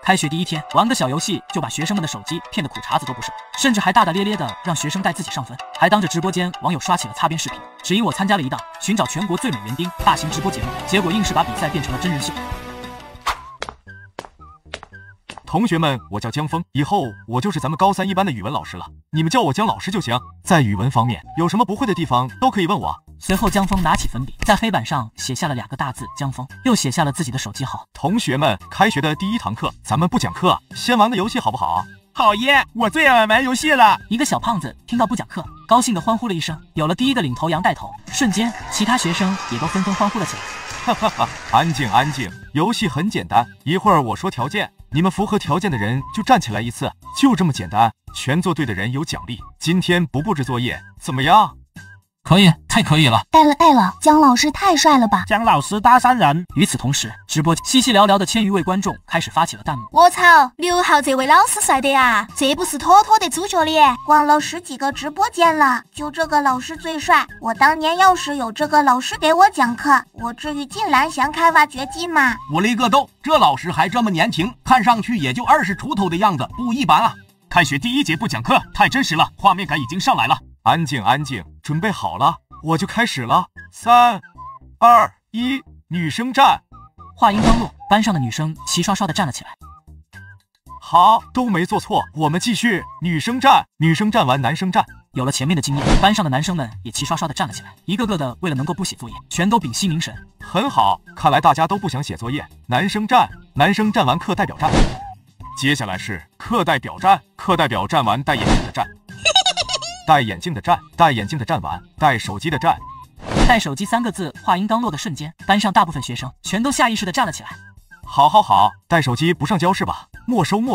开学第一天，玩个小游戏就把学生们的手机骗得苦茬子都不剩，甚至还大大咧咧的让学生带自己上分，还当着直播间网友刷起了擦边视频。只因我参加了一档寻找全国最美园丁大型直播节目，结果硬是把比赛变成了真人秀。 同学们，我叫江峰，以后我就是咱们高3一班的语文老师了，你们叫我江老师就行。在语文方面，有什么不会的地方都可以问我。 随后，江峰拿起粉笔，在黑板上写下了2个大字“江峰”，又写下了自己的手机号。 同学们，开学的第一堂课，咱们不讲课，先玩个游戏好不好？ 好耶！我最爱玩游戏了。 一个小胖子听到不讲课，高兴地欢呼了一声。有了第一个领头羊带头，瞬间，其他学生也都纷纷欢呼了起来。 哈哈哈！安静安静，游戏很简单，一会儿我说条件，你们符合条件的人就站起来一次，就这么简单。全做对的人有奖励。今天不布置作业，怎么样？ 可以，太可以了！ 带了，江老师太帅了吧！ 江老师大善人。 与此同时，直播稀稀寥寥的1000余位观众开始发起了弹幕。 我操，6号这位老师帅的呀，这不是妥妥的主角脸！逛了10几个直播间了，就这个老师最帅。我当年要是有这个老师给我讲课，我至于进蓝翔开挖掘机吗？ 我勒个豆，这老师还这么年轻，看上去也就20出头的样子，不一般啊！ 开学第一节不讲课，太真实了，画面感已经上来了。安静安静，准备好了。我就开始了，3、2、1，女生站。 话音刚落，班上的女生齐刷刷地站了起来。 好，都没做错，我们继续。女生站，女生站完，男生站。 有了前面的经验，班上的男生们也齐刷刷地站了起来，一个个的为了能够不写作业，全都屏息凝神。 很好，看来大家都不想写作业。男生站，男生站完，课代表站。接下来是课代表站，课代表站完，戴眼镜的站。戴眼镜的站，戴眼镜的站完，戴手机的站。 戴手机3个字话音刚落的瞬间，班上大部分学生全都下意识地站了起来。 好，戴手机不上教室吧？没收。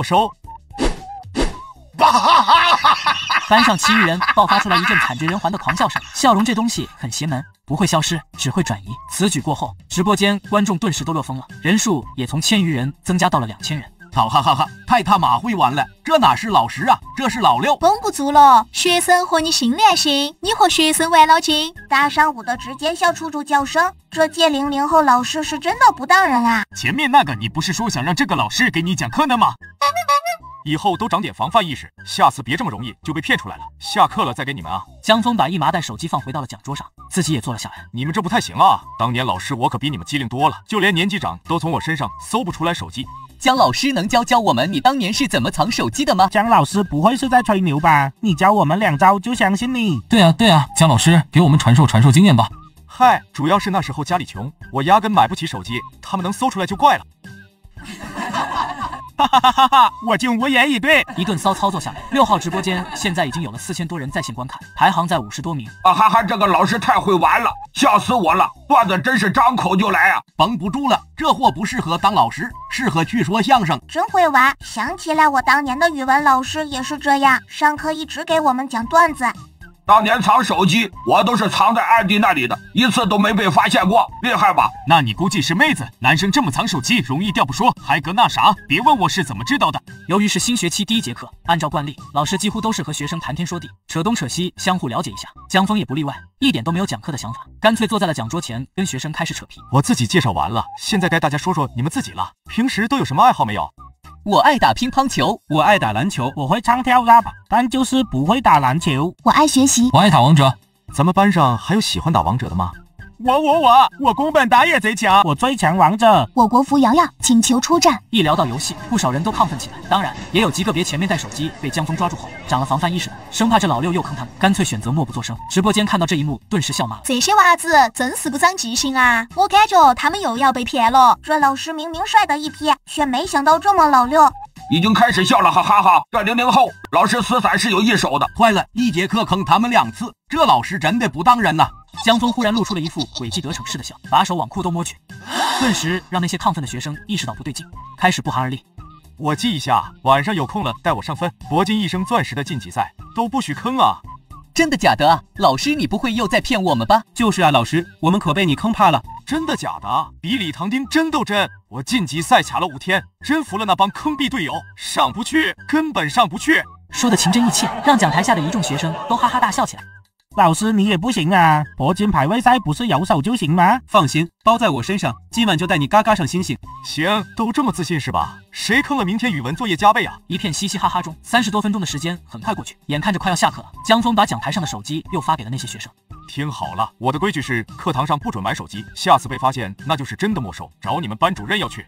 班上其余人爆发出来一阵惨绝人寰的狂笑声。笑容这东西很邪门，不会消失，只会转移。此举过后，直播间观众顿时都乐疯了，人数也从1000余人增加到了2000人。 好哈哈哈，太他妈会玩了！这哪是老师啊，这是老六。 绷不住了，学生和你心连心，你和学生玩脑筋。大上午的直接笑出猪叫声，这届00后老师是真的不当人啊！ 前面那个你不是说想让这个老师给你讲课呢吗？以后都长点防范意识，下次别这么容易就被骗出来了。下课了再给你们啊！ 江峰把一麻袋手机放回到了讲桌上，自己也坐了下来。 你们这不太行啊！当年老师我可比你们机灵多了，就连年级长都从我身上搜不出来手机。 江老师能教我们你当年是怎么藏手机的吗？ 江老师不会是在吹牛吧？你教我们2招就相信你。 对啊，江老师给我们传授经验吧。 嗨，主要是那时候家里穷，我压根买不起手机，他们能搜出来就怪了。 哈，我竟无言以对。 一顿骚操作下来，6号直播间现在已经有了4000多人在线观看，排行在50多名。 这个老师太会玩了，笑死我了！段子真是张口就来啊，绷不住了。这货不适合当老师，适合去说相声。 真会玩，想起来我当年的语文老师也是这样，上课一直给我们讲段子。 当年藏手机，我都是藏在暗地那里的，一次都没被发现过，厉害吧？ 那你估计是妹子，男生这么藏手机容易掉不说，还搁那啥？别问我是怎么知道的。 由于是新学期第一节课，按照惯例，老师几乎都是和学生谈天说地，扯东扯西，相互了解一下。江峰也不例外，一点都没有讲课的想法，干脆坐在了讲桌前，跟学生开始扯皮。 我自己介绍完了，现在该大家说说你们自己了。平时都有什么爱好没有？ 我爱打乒乓球， 我爱打篮球，我会唱跳 rap， 但就是不会打篮球。 我爱学习， 我爱打王者。 咱们班上还有喜欢打王者的吗？ 我宫本打野贼强，我最强王者。 我国服瑶瑶，请求出战。 一聊到游戏，不少人都亢奋起来，当然也有极个别前面带手机被江峰抓住后长了防范意识的，生怕这老六又坑他们，干脆选择默不作声。直播间看到这一幕，顿时笑骂了： 这些娃子真是不长记性啊！我感觉他们又要被骗了。这老师明明帅的一批，却没想到这么老六。 已经开始笑了，哈哈哈！这00后老师思散是有一手的。 坏了，一节课坑他们2次，这老师真的不当人呐！ 江峰忽然露出了一副诡计得逞似的笑，把手往裤兜摸去，顿时让那些亢奋的学生意识到不对劲，开始不寒而栗。 我记一下，晚上有空了带我上分，铂金1升钻石的晋级赛都不许坑啊！ 真的假的啊？老师你不会又在骗我们吧？ 就是啊，老师，我们可被你坑怕了。 真的假的？比李唐丁真斗真！我晋级赛卡了5天，真服了那帮坑逼队友，上不去，根本上不去。 说的情真意切，让讲台下的一众学生都哈哈大笑起来。 老师你也不行啊，铂金排位赛不是有手就行吗？ 放心，包在我身上，今晚就带你嘎嘎上星星。 行，都这么自信是吧？谁坑了明天语文作业加倍啊？ 一片嘻嘻哈哈中，30多分钟的时间很快过去，眼看着快要下课了，江峰把讲台上的手机又发给了那些学生。 听好了，我的规矩是课堂上不准玩手机，下次被发现那就是真的没收，找你们班主任要去。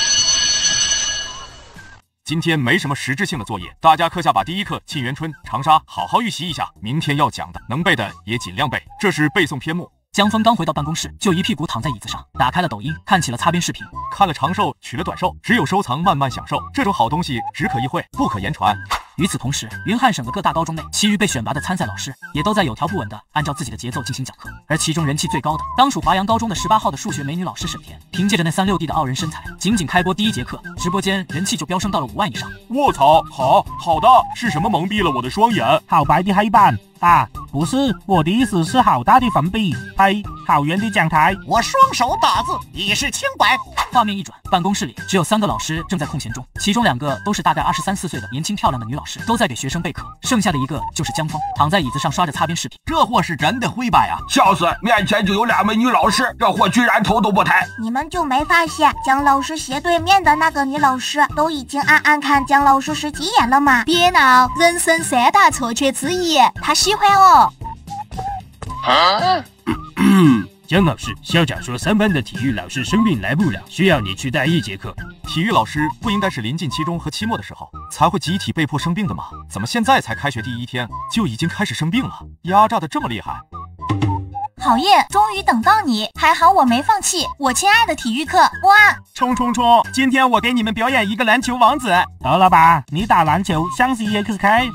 今天没什么实质性的作业，大家课下把第一课《沁园春·长沙》好好预习一下，明天要讲的能背的也尽量背，这是背诵篇目。 江峰刚回到办公室，就一屁股躺在椅子上，打开了抖音，看起了擦边视频。 看了长寿，取了短寿，只有收藏，慢慢享受。这种好东西只可意会，不可言传。 与此同时，云汉省的各大高中内，其余被选拔的参赛老师也都在有条不紊地按照自己的节奏进行讲课。而其中人气最高的，当属华阳高中的18号的数学美女老师沈田，凭借着那3-6D 的傲人身材，仅开播第一节课，直播间人气就飙升到了5万以上。 卧槽，好的，是什么蒙蔽了我的双眼？ 好白的黑板啊！不是，我的意思是好大的粉笔，呸！好圆的讲台， 我双手打字，以示清白。 画面一转，办公室里只有3个老师正在空闲中，其中2个都是大概23、24岁的年轻漂亮的女老师，都在给学生备课，剩下的一个就是江峰，躺在椅子上刷着擦边视频。 这货是真的会摆啊！笑死，面前就有2位女老师，这货居然头都不抬。 你们就没发现江老师斜对面的那个女老师都已经暗暗看江老师10几眼了吗？ 别闹，人生3大错觉之一，他喜欢我。 江老师，校长说3班的体育老师生病来不了，需要你去带1节课。 体育老师不应该是临近期中和期末的时候才会集体被迫生病的吗？怎么现在才开学第1天就已经开始生病了？压榨的这么厉害！ 讨厌，终于等到你，还好我没放弃，我亲爱的体育课，哇！ 冲！今天我给你们表演一个篮球王子。得了吧，你打篮球像是 EXK。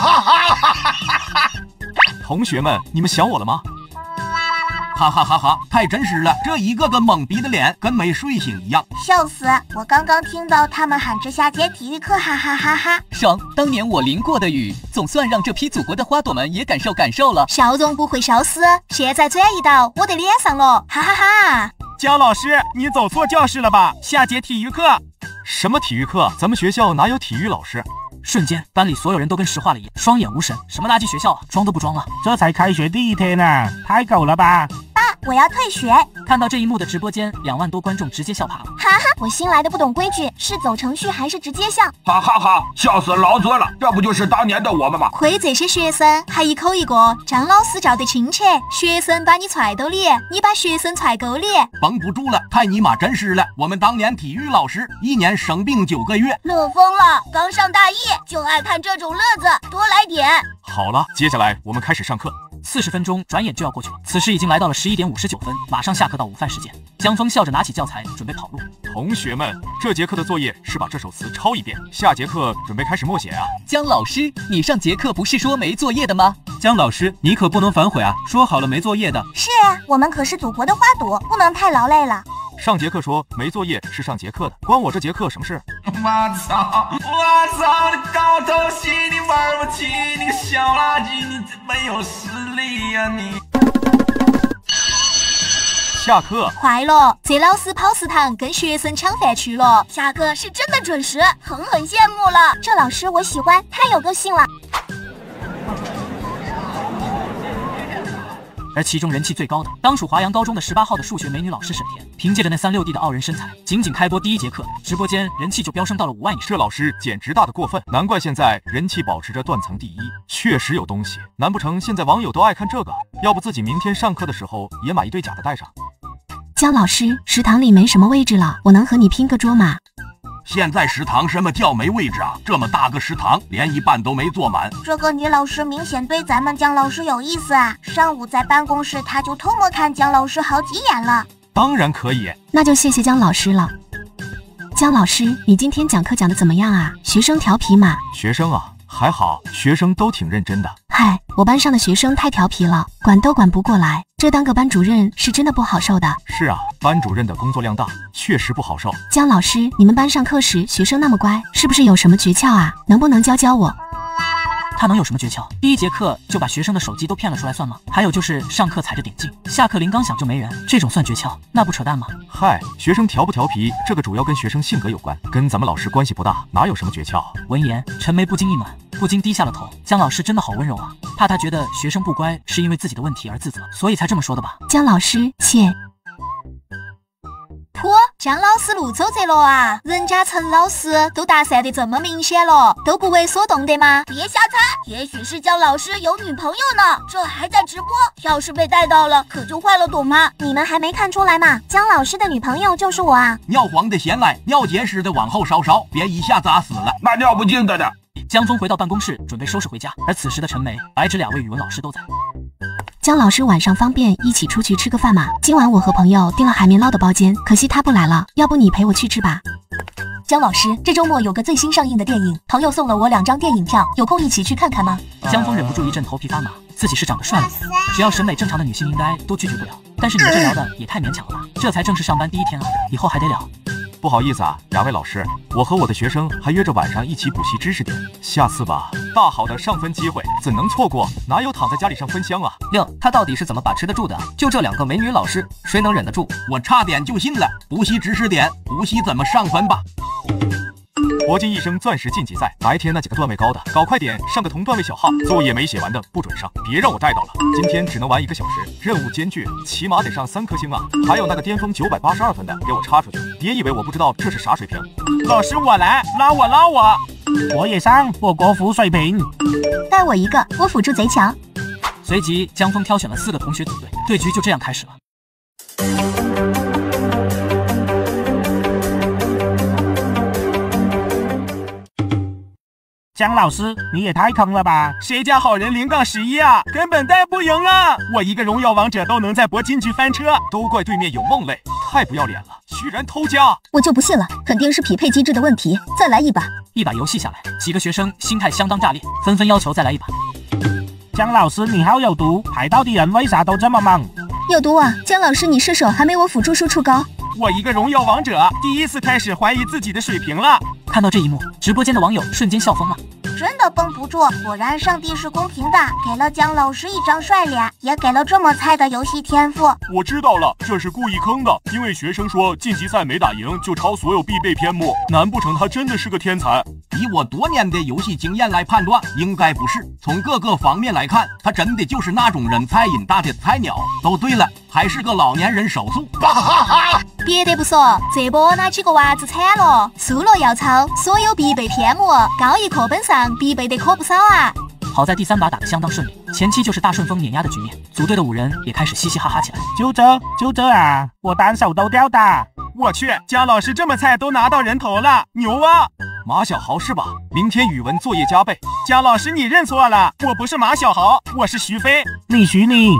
同学们，你们想我了吗？ 哈哈哈哈，太真实了，这一个个懵逼的脸跟没睡醒一样， 笑死！我刚刚听到他们喊着下节体育课，哈哈哈哈。 爽！当年我淋过的雨，总算让这批祖国的花朵们也感受了。 笑容不会消失，现在转移到我的脸上了，哈哈哈！ 姜老师，你走错教室了吧？下节体育课。 什么体育课？咱们学校哪有体育老师？ 瞬间，班里所有人都跟石化了一样，双眼无神。什么垃圾学校啊，装都不装了。 这才开学第1天呢，太狗了吧！ 爸，我要退学。 看到这一幕的直播间，2万多观众直接笑趴了。 哈哈，我新来的不懂规矩，是走程序还是直接笑？ 哈哈哈，笑死老子了！这不就是当年的我们吗？ 亏这些学生还一口一个张老师叫得亲切，学生把你踹兜里，你把学生踹沟里。 绷不住了，太尼玛真实了！我们当年体育老师1年生病9个月， 乐疯了！刚上大一就爱看这种乐子，多来点。 好了，接下来我们开始上课。 40分钟转眼就要过去了，此时已经来到了11点59分，马上下课到午饭时间。江峰笑着拿起教材准备跑路。 同学们，这节课的作业是把这首词抄一遍，下节课准备开始默写啊。 江老师，你上节课不是说没作业的吗？ 江老师，你可不能反悔啊，说好了没作业的。 是啊，我们可是祖国的花朵，不能太劳累了。 上节课说没作业是上节课的，关我这节课什么事？ 我操！你高头戏你玩不起，你个小垃圾，你没有实力呀你！ 下课快了，这老师跑食堂跟学生抢饭去了。 下课是真的准时，很羡慕了。这老师我喜欢，太有个性了。 而其中人气最高的，当属华阳高中的18号的数学美女老师沈田，凭借着那3-6D 的傲人身材，仅开播第1节课，直播间人气就飙升到了5万以上。 这老师简直大的过分，难怪现在人气保持着断层第1，确实有东西。难不成现在网友都爱看这个？要不自己明天上课的时候也买一对假的带上。 姜老师，食堂里没什么位置了，我能和你拼个桌吗？ 现在食堂什么叫没位置啊？这么大个食堂，连一半都没坐满。 这个女老师明显对咱们姜老师有意思啊！上午在办公室，她就偷摸看姜老师好几眼了。 当然可以， 那就谢谢姜老师了。姜老师，你今天讲课讲得怎么样啊？学生调皮吗？ 学生啊，还好，学生都挺认真的。 嗨，我班上的学生太调皮了，管都管不过来，这当个班主任是真的不好受的。 是啊，班主任的工作量大，确实不好受。 姜老师，你们班上课时学生那么乖，是不是有什么诀窍啊？能不能教我？ 他能有什么诀窍？第1节课就把学生的手机都骗了出来算吗？还有就是上课踩着点劲，下课铃刚响就没人，这种算诀窍？那不扯淡吗？ 嗨，学生调不调皮，这个主要跟学生性格有关，跟咱们老师关系不大，哪有什么诀窍？ 闻言，陈梅不禁一暖。 不禁低下了头。姜老师真的好温柔啊，怕他觉得学生不乖是因为自己的问题而自责，所以才这么说的吧。 姜老师，切。 噗，姜老师路走着了啊！人家陈老师都搭讪得这么明显了，都不为所动的吗？别瞎猜，也许是姜老师有女朋友呢，这还在直播，要是被带到了，可就坏了，懂吗？你们还没看出来吗？姜老师的女朋友就是我啊！ 尿黄的先来，尿结石的往后稍稍，别一下砸死了。那尿不尽的呢？ 江峰回到办公室，准备收拾回家，而此时的陈梅、白芷2位语文老师都在。 姜老师晚上方便一起出去吃个饭吗？今晚我和朋友订了海绵捞的包间，可惜他不来了，要不你陪我去吃吧？ 姜老师，这周末有个最新上映的电影，朋友送了我2张电影票，有空一起去看看吗？ 江峰忍不住一阵头皮发麻，自己是长得帅了，只要审美正常的女性应该都拒绝不了，但是你们这聊的也太勉强了吧？这才正式上班第1天啊，以后还得聊。 不好意思啊，2位老师，我和我的学生还约着晚上一起补习知识点，下次吧。大好的上分机会怎能错过？哪有躺在家里上分香啊？ 哟，他到底是怎么把持得住的？就这2个美女老师，谁能忍得住？ 我差点就信了。补习知识点，补习怎么上分吧。 国际一生钻石晋级赛，白天那几个段位高的，搞快点，上个同段位小号。作业没写完的不准上，别让我带到了。今天只能玩1个小时，任务艰巨，起码得上3颗星啊！还有那个巅峰982分的，给我插出去！别以为我不知道这是啥水平。 老师我来，拉我！我也上，我国服水平。 带我一个，我辅助贼强。 随即，江峰挑选了4个同学组队，对局就这样开始了。 姜老师，你也太坑了吧！谁家好人0杠11啊，根本带不赢啊！我一个荣耀王者都能在铂金局翻车， 都怪对面有梦泪，太不要脸了，居然偷家！ 我就不信了，肯定是匹配机制的问题。再来一把。 一把游戏下来，几个学生心态相当炸裂，纷纷要求再来一把。 姜老师，你好有毒，海盗的人为啥都这么猛？ 有毒啊！姜老师，你射手还没我辅助输出高。 我一个荣耀王者，第一次开始怀疑自己的水平了。 看到这一幕，直播间的网友瞬间笑疯了。 真的绷不住，果然上帝是公平的，给了姜老师1张帅脸，也给了这么菜的游戏天赋。 我知道了，这是故意坑的，因为学生说晋级赛没打赢就抄所有必备篇目，难不成他真的是个天才？ 以我多年的游戏经验来判断，应该不是。从各个方面来看，他真的就是那种人菜瘾大的菜鸟。都对了，还是个老年人手速。 别的不说，这波那几个娃子惨了，出了要抄所有必备篇目，高一课本上必备的可不少啊。 好在第3把打得相当顺利，前期就是大顺风碾压的局面，组队的5人也开始嘻嘻哈哈起来。 就这啊，我单手都掉打。我去，姜老师这么菜都拿到人头了，牛啊！ 马小豪是吧？明天语文作业加倍。 姜老师你认错了，我不是马小豪，我是徐飞。你徐你。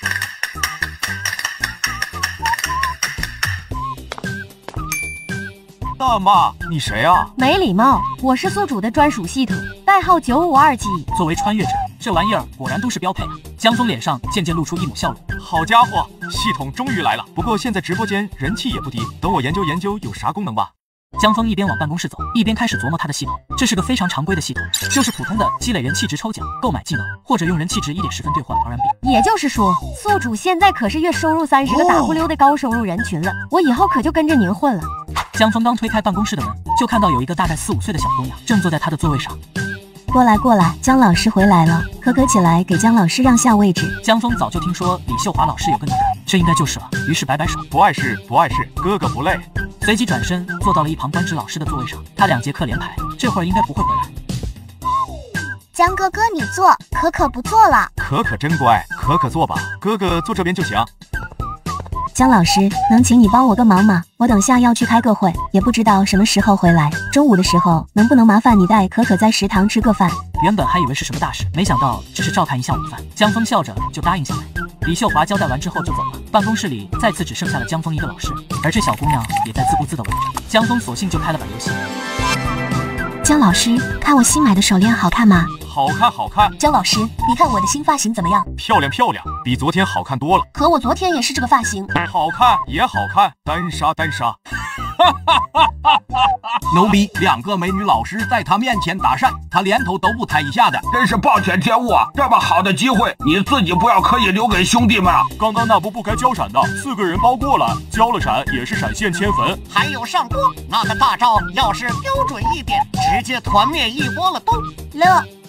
大妈，你谁啊？ 没礼貌，我是宿主的专属系统，代号952G。 作为穿越者，这玩意儿果然都是标配啊！江峰脸上渐渐露出一抹笑容。 好家伙，系统终于来了！不过现在直播间人气也不低，等我研究研究有啥功能吧。 江峰一边往办公室走，一边开始琢磨他的系统。这是个非常常规的系统，就是普通的积累人气值抽奖、购买技能，或者用人气值1.10分兑换 RMB。 也就是说，宿主现在可是月收入30个 W 的高收入人群了，我以后可就跟着您混了。 江峰刚推开办公室的门，就看到有一个大概4、5岁的小姑娘正坐在他的座位上。 过来，姜老师回来了，可起来，给姜老师让下位置。 江峰早就听说李秀华老师有个女儿，这应该就是了，于是摆摆手， 不碍事，哥哥不累。 随即转身坐到了一旁官职老师的座位上，他2节课连排，这会儿应该不会回来。 江哥哥你坐，可不坐了。 可真乖，可坐吧，哥哥坐这边就行。 姜老师，能请你帮我个忙吗？我等下要去开个会，也不知道什么时候回来。中午的时候，能不能麻烦你带可在食堂吃个饭？ 原本还以为是什么大事，没想到只是照看一下午饭。江峰笑着就答应下来。李秀华交代完之后就走了，办公室里再次只剩下了江峰一个老师，而这小姑娘也在自顾自地玩着。江峰索性就开了把游戏。 姜老师，看我新买的手链好看吗？ 好看。 姜老师，你看我的新发型怎么样？ 漂亮，比昨天好看多了。 可我昨天也是这个发型。 好看也好看，单杀。 牛逼！2个美女老师在他面前搭讪，他连头都不抬一下的，真是暴殄天物啊！这么好的机会，你自己不要刻意留给兄弟们啊！ 刚刚那不该交闪的，4个人包过了，交了闪也是闪现千粉。 还有上波那个大招，要是标准一点，直接团灭一波了都。 乐。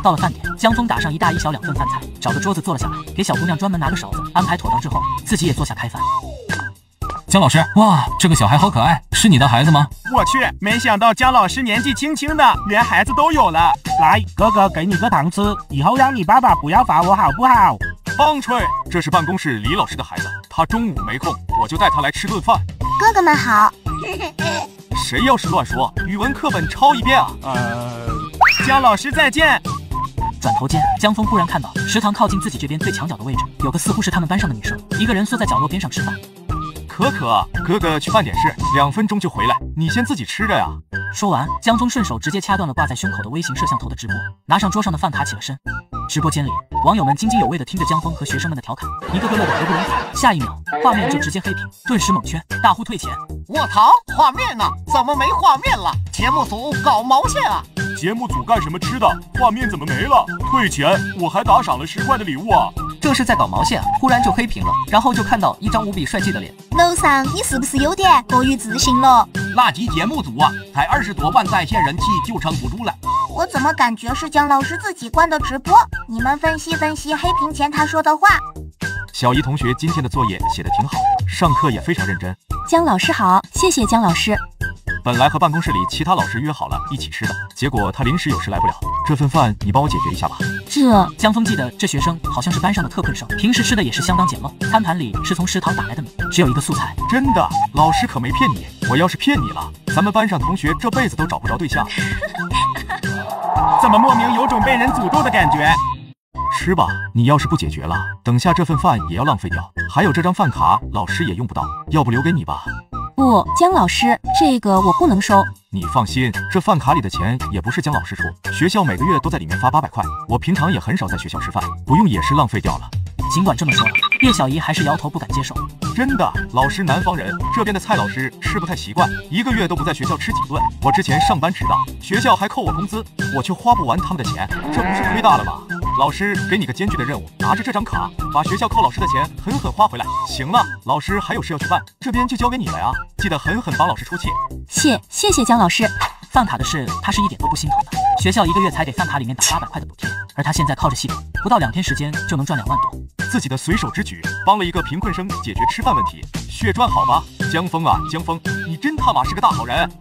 到了饭点，江峰打上1大1小2份饭菜，找个桌子坐了下来，给小姑娘专门拿个勺子安排妥当之后，自己也坐下开饭。 姜老师，哇，这个小孩好可爱，是你的孩子吗？ 我去，没想到姜老师年纪轻轻的，连孩子都有了。来，哥哥给你个糖吃，以后让你爸爸不要罚我好不好？ 棒槌，这是办公室李老师的孩子，他中午没空，我就带他来吃顿饭。 哥哥们好。 谁要是乱说，语文课本抄一遍啊！ 姜老师再见。 转头间，江峰忽然看到食堂靠近自己这边最墙角的位置，有个似乎是他们班上的女生，一个人缩在角落边上吃饭。 可可，哥哥去办点事，2分钟就回来，你先自己吃着呀。 说完，江峰顺手直接掐断了挂在胸口的微型摄像头的直播，拿上桌上的饭卡起了身。直播间里，网友们津津有味地听着江峰和学生们的调侃，一个个乐得合不拢嘴。下一秒，画面就直接黑屏，顿时猛圈，大呼退钱。 我操，画面呢？怎么没画面了？节目组搞毛线啊！ 节目组干什么吃的？画面怎么没了？退钱！我还打赏了10块的礼物啊！ 这是在搞毛线啊！忽然就黑屏了，然后就看到一张无比帅气的脸。 楼上，你是不是有点过于自信了？ 那集节目组啊，才20多万在线人气就撑不住了。 我怎么感觉是姜老师自己关的直播？你们分析分析黑屏前他说的话。 小姨同学今天的作业写得挺好，上课也非常认真。 姜老师好，谢谢姜老师。 本来和办公室里其他老师约好了一起吃的，结果他临时有事来不了，这份饭你帮我解决一下吧。 江峰记得这学生好像是班上的特困生，平时吃的也是相当简陋，餐盘里是从食堂打来的米，只有一个素菜。 真的，老师可没骗你，我要是骗你了，咱们班上同学这辈子都找不着对象。 怎么莫名有种被人诅咒的感觉？ 吃吧，你要是不解决了，等下这份饭也要浪费掉。还有这张饭卡，老师也用不到，要不留给你吧。 不，姜老师，这个我不能收。 你放心，这饭卡里的钱也不是姜老师出，学校每个月都在里面发800块，我平常也很少在学校吃饭，不用也是浪费掉了。 尽管这么说，叶小姨还是摇头不敢接受。 真的，老师南方人，这边的蔡老师吃不太习惯，1个月都不在学校吃几顿。我之前上班迟到，学校还扣我工资，我却花不完他们的钱，这不是亏大了吗？老师给你个艰巨的任务，拿着这张卡，把学校扣老师的钱狠狠花回来。行了，老师还有事要去办，这边就交给你了呀，记得狠狠帮老师出气。 谢谢姜老师。 饭卡的事他是一点都不心疼的，学校1个月才给饭卡里面打800块的补贴，而他现在靠着系统，不到2天时间就能赚2万多。 自己的随手之举，帮了一个贫困生解决吃饭问题，血赚好吧？江峰啊，江峰，你真他妈是个大好人。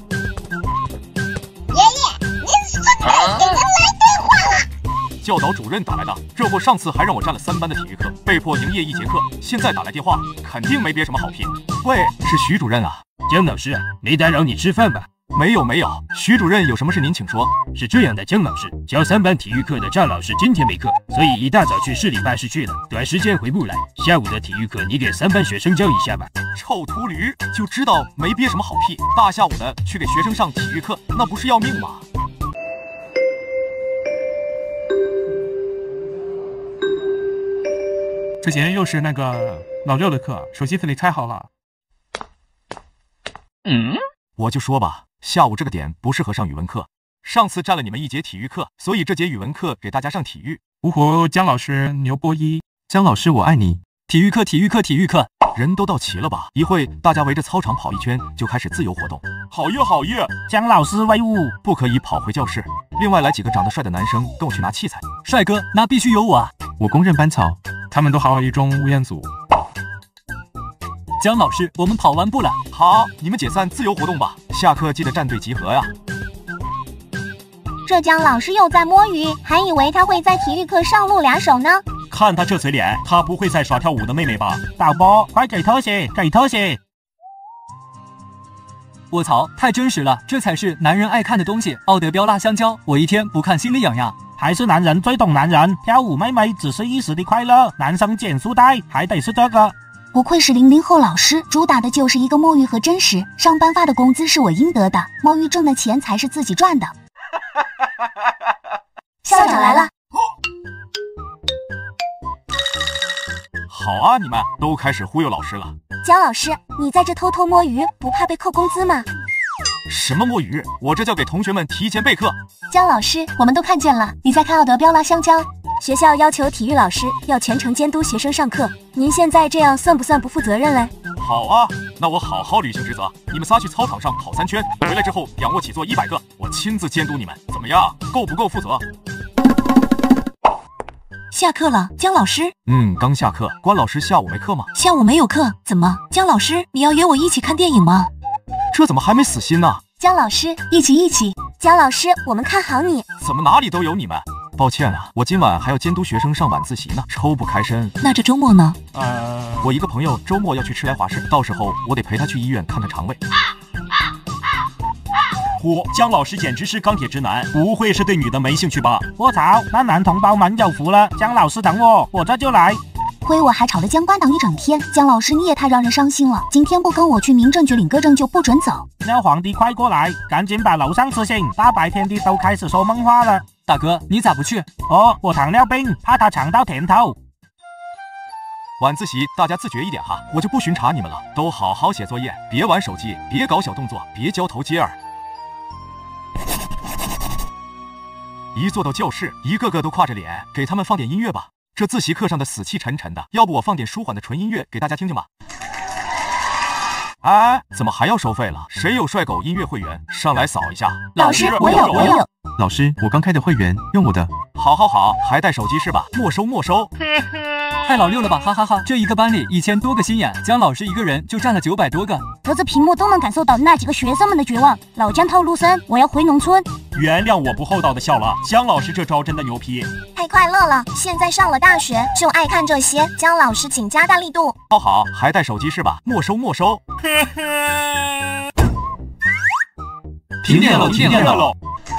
爷爷，您孙子给您来电话了。 教导主任打来的，这货上次还让我占了3班的体育课，被迫营业1节课，现在打来电话，肯定没憋什么好屁。喂，是徐主任啊。 姜老师，没打扰你吃饭吧？ 没有，徐主任有什么事您请说。 是这样的，姜老师，教3班体育课的赵老师今天没课，所以一大早去市里办事去了，短时间回不来。下午的体育课你给3班学生教一下吧。 臭秃驴，就知道没憋什么好屁，大下午的去给学生上体育课，那不是要命吗？ 之前又是那个老六的课，手机这里拆好了。 我就说吧，下午这个点不适合上语文课。上次占了你们1节体育课，所以这节语文课给大家上体育。 呜呼，姜老师牛波一， 姜老师我爱你。 体育课， 人都到齐了吧？一会大家围着操场跑1圈，就开始自由活动。 好耶！姜老师威武！ 不可以跑回教室。另外来几个长得帅的男生跟我去拿器材。 帅哥，那必须有我啊！ 我公认班草， 他们都好一中吴彦祖。 姜老师，我们跑完步了。 好，你们解散自由活动吧。下课记得站队集合呀。 这姜老师又在摸鱼，还以为他会在体育课上露俩手呢。 看他这嘴脸，他不会在耍跳舞的妹妹吧？导播，快给特写！ 卧槽，太真实了，这才是男人爱看的东西。奥德彪辣香蕉，我一天不看心里痒痒。 还是男人最懂男人，跳舞妹妹只是一时的快乐，男生剪书袋还得是这个。 不愧是00后老师，主打的就是一个摸鱼和真实。上班发的工资是我应得的，摸鱼挣的钱才是自己赚的。校长来了。 好啊，你们都开始忽悠老师了。 姜老师，你在这偷偷摸鱼，不怕被扣工资吗？ 什么摸鱼？我这叫给同学们提前备课。 姜老师，我们都看见了，你在看奥德彪拉香蕉。学校要求体育老师要全程监督学生上课，您现在这样算不算不负责任嘞？ 好啊，那我好好履行职责。你们仨去操场上跑3圈，回来之后仰卧起坐100个，我亲自监督你们，怎么样？够不够负责？ 下课了，姜老师。 刚下课。关老师下午没课吗？ 下午没有课，怎么？姜老师，你要约我一起看电影吗？ 这怎么还没死心呢？ 姜老师，一起。姜老师，我们看好你。 怎么哪里都有你们？抱歉啊，我今晚还要监督学生上晚自习呢，抽不开身。 那这周末呢？ 我一个朋友周末要去吃来华市，到时候我得陪他去医院看看肠胃。 嚯，姜老师简直是钢铁直男，不会是对女的没兴趣吧？ 我操，那男同胞们有福了！姜老师等我，我这就来。 亏我还吵了姜班长一整天，姜老师你也太让人伤心了。今天不跟我去民政局领个证就不准走。 喵皇帝快过来，赶紧把楼上吃醒，大白天的都开始说梦话了。 大哥，你咋不去？ 哦，我糖尿病，怕他尝到甜头。 晚自习大家自觉一点哈，我就不巡查你们了，都好好写作业，别玩手机，别搞小动作，别交头接耳。一坐到教室，一个个都挎着脸，给他们放点音乐吧。这自习课上的死气沉沉的，要不我放点舒缓的纯音乐给大家听听吧。哎，怎么还要收费了？谁有帅狗音乐会员，上来扫一下。 老师，我有。 老师，我刚开的会员，用我的。 好，还带手机是吧？没收。 太老六了吧，哈哈哈！这一个班里1000多个心眼，姜老师一个人就占了900多个。 隔着屏幕都能感受到那几个学生们的绝望。老姜套路深，我要回农村。 原谅我不厚道的笑了，姜老师这招真的牛批。 太快乐了，现在上了大学就爱看这些，姜老师请加大力度。 好，还带手机是吧？没收。 停电了！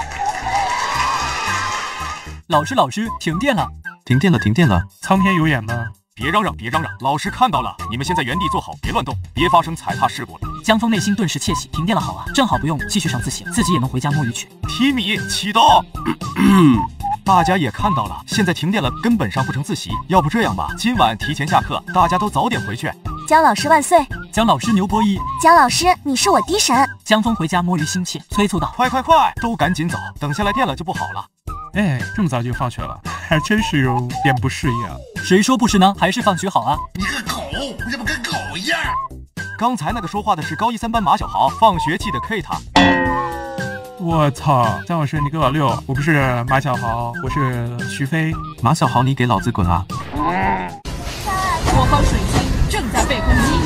老师，停电了！ 停电了！ 苍天有眼呢！ 别嚷嚷，老师看到了，你们先在原地坐好，别乱动，别发生踩踏事故了。 江峰内心顿时窃喜，停电了好啊，正好不用继续上自习，自己也能回家摸鱼去。 提米启动。大家也看到了，现在停电了，根本上不成自习。要不这样吧，今晚提前下课，大家都早点回去。 姜老师万岁！ 姜老师牛波一！ 姜老师，你是我的神！ 江峰回家摸鱼心切，催促道： 快，都赶紧走，等下来电了就不好了。 哎，这么早就放学了，还真是有点不适应啊。 谁说不是呢？还是放学好啊！ 你个狗，你怎么跟狗一样？ 刚才那个说话的是高1、3班马小豪，放学记得 K 他。 我操，姜老师你个老六，我不是马小豪，我是徐飞。 马小豪，你给老子滚啊！ 我方水晶正在被攻击。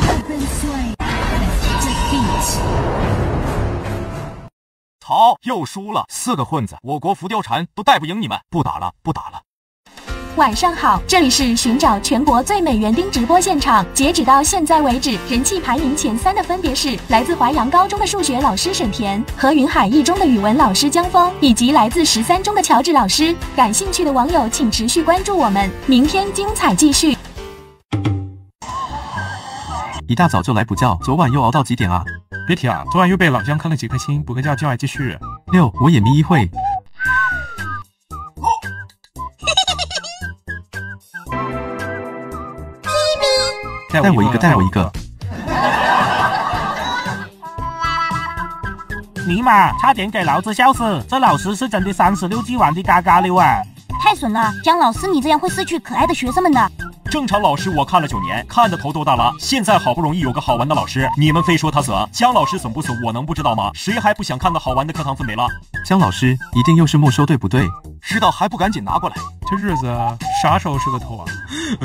操，又输了，4个混子，我国浮貂蝉都带不赢你们，不打了。 晚上好，这里是寻找全国最美园丁直播现场。截止到现在为止，人气排名前3的分别是来自淮阳高中的数学老师沈田和云海一中的语文老师江峰，以及来自13中的乔治老师。感兴趣的网友请持续关注我们，明天精彩继续。 一大早就来补觉，昨晚又熬到几点啊？ 别提啊，昨晚又被老姜坑了几颗星，补个觉今晚继续。 6，我也迷一会。带我一个。 尼玛，差点给老子笑死！这老师是真的36级玩的嘎嘎溜啊！ 太损了，姜老师，你这样会失去可爱的学生们的。 正常老师我看了9年，看得头都大了。现在好不容易有个好玩的老师，你们非说他损，姜老师损不损，我能不知道吗？谁还不想看到好玩的课堂氛围了？ 姜老师一定又是没收，对不对？ 知道还不赶紧拿过来？ 这日子啥时候是个头啊？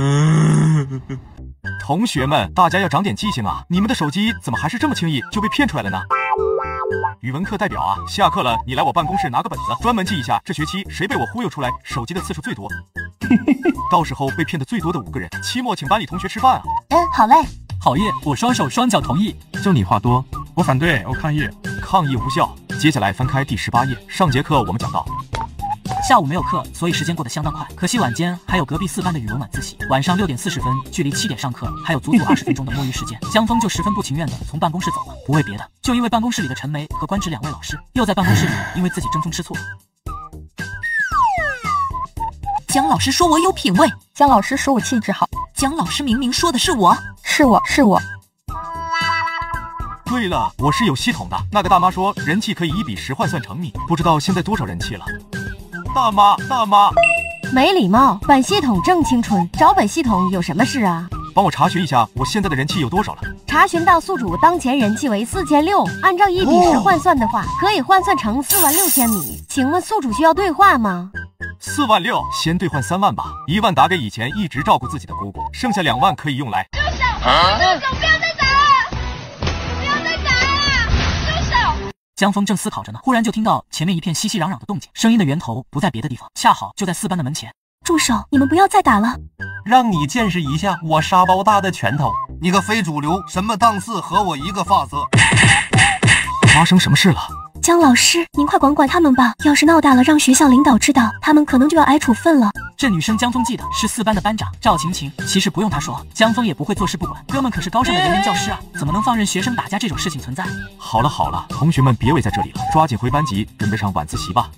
同学们，大家要长点记性啊！你们的手机怎么还是这么轻易就被骗出来了呢？语文课代表啊，下课了，你来我办公室拿个本子，专门记一下这学期谁被我忽悠出来手机的次数最多。到时候被骗的最多的5个人，期末请班里同学吃饭啊！ 好嘞， 好耶，我双手双脚同意。 就你话多， 我反对，我抗议。 抗议无效。接下来翻开第18页，上节课我们讲到。 下午没有课，所以时间过得相当快。可惜晚间还有隔壁4班的语文晚自习，晚上6点40分，距离7点上课还有足足20分钟的摸鱼时间。江峰就十分不情愿的从办公室走了，不为别的，就因为办公室里的陈梅和官职2位老师又在办公室里因为自己争风吃醋。 姜老师说我有品位， 姜老师说我气质好， 姜老师明明说的是我。 是我。 对了，我是有系统的。那个大妈说人气可以1比10换算成你，不知道现在多少人气了。大妈， 没礼貌！本系统正清纯，找本系统有什么事啊？ 帮我查询一下我现在的人气有多少了。 查询到宿主当前人气为4600，按照1比10换算的话，可以换算成46000米。请问宿主需要兑换吗？ 4万6，先兑换3万吧，1万打给以前一直照顾自己的姑姑，剩下2万可以用来。 住手！住手！不要再打了！不要再打了！住手！ 江峰正思考着呢，忽然就听到前面一片熙熙攘攘的动静，声音的源头不在别的地方，恰好就在4班的门前。 住手！你们不要再打了！ 让你见识一下我沙包大的拳头！ 你个非主流，什么档次和我一个发色？ 发生什么事了？ 姜老师，您快管管他们吧，要是闹大了，让学校领导知道，他们可能就要挨处分了。 这女生江峰记得是4班的班长赵晴晴，其实不用她说，江峰也不会坐视不管，哥们可是高尚的人人教师啊，怎么能放任学生打架这种事情存在？ 好了好了，同学们别围在这里了，抓紧回班级，准备上晚自习吧。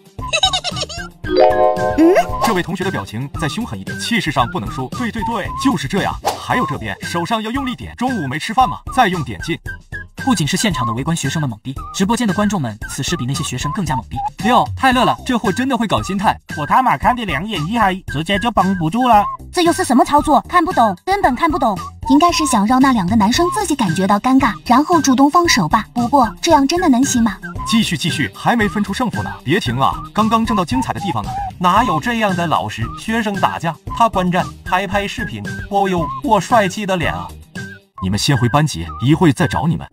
这位同学的表情再凶狠一点，气势上不能输。对，就是这样。还有这边手上要用力点，中午没吃饭吗？再用点劲。 不仅是现场的围观学生们懵逼，直播间的观众们此时比那些学生更加懵逼。 太乐了，这货真的会搞心态。 我他妈看得两眼一黑，直接就绷不住了。 这又是什么操作？看不懂，根本看不懂。应该是想让那2个男生自己感觉到尴尬，然后主动放手吧。不过这样真的能行吗？ 继续，还没分出胜负呢，别停了，刚刚正到精彩的地方呢。 哪有这样的老师？学生打架，他观战，拍视频。哦呦，我帅气的脸啊！ 你们先回班级，一会再找你们。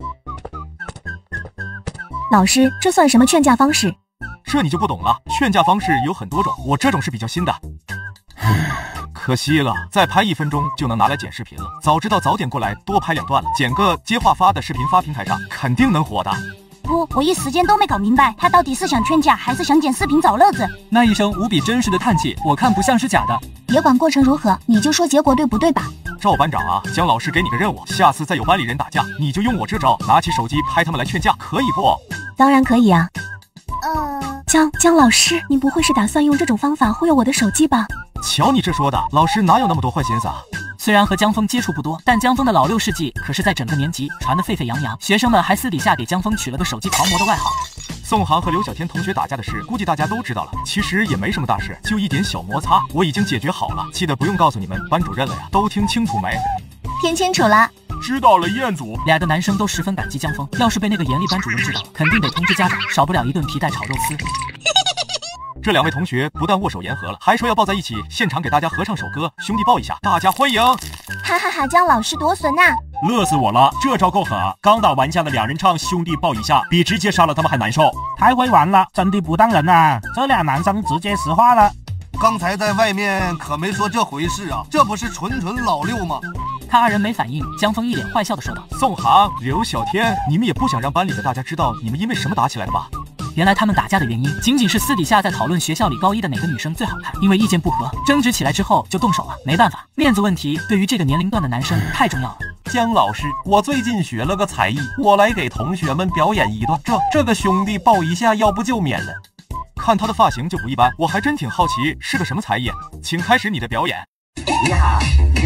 老师，这算什么劝架方式？ 这你就不懂了，劝架方式有很多种，我这种是比较新的。可惜了，再拍1分钟就能拿来剪视频了。早知道早点过来，多拍2段了，剪个接话发的视频发平台上，肯定能火的。 不，我一时间都没搞明白，他到底是想劝架还是想剪视频找乐子？ 那一声无比真实的叹气，我看不像是假的。 别管过程如何，你就说结果对不对吧？ 赵班长啊，姜老师给你个任务，下次再有班里人打架，你就用我这招，拿起手机拍他们来劝架，可以不？ 当然可以啊。姜老师，您不会是打算用这种方法忽悠我的手机吧？ 瞧你这说的，老师哪有那么多坏心思啊？ 虽然和江峰接触不多，但江峰的老6事迹可是在整个年级传得沸沸扬扬，学生们还私底下给江峰取了个手机狂魔的外号。 宋航和刘小天同学打架的事，估计大家都知道了。其实也没什么大事，就一点小摩擦，我已经解决好了。记得不用告诉你们班主任了呀，都听清楚没？ 听清楚了。 知道了，彦祖。 2个男生都十分感激江峰，要是被那个严厉班主任知道，肯定得通知家长，少不了一顿皮带炒肉丝。 这2位同学不但握手言和了，还说要抱在一起，现场给大家合唱首歌，兄弟抱一下，大家欢迎！ 哈哈哈，姜老师多损呐！ 乐死我了，这招够狠啊！刚打完架的2人唱兄弟抱一下，比直接杀了他们还难受。 太会玩了，真的不当人啊！这2男生直接石化了。 刚才在外面可没说这回事啊，这不是纯老6吗？ 看2人没反应，江峰一脸坏笑的说道： 宋航、刘小天，你们也不想让班里的大家知道你们因为什么打起来的吧？ 原来他们打架的原因仅仅是私底下在讨论学校里高1的哪个女生最好看，因为意见不合，争执起来之后就动手了。没办法，面子问题对于这个年龄段的男生太重要了。 姜老师，我最近学了个才艺，我来给同学们表演一段。这个兄弟抱一下，要不就免了。 看他的发型就不一般，我还真挺好奇是个什么才艺。请开始你的表演。 你好，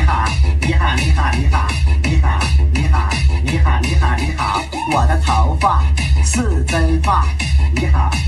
我的头发是真发。你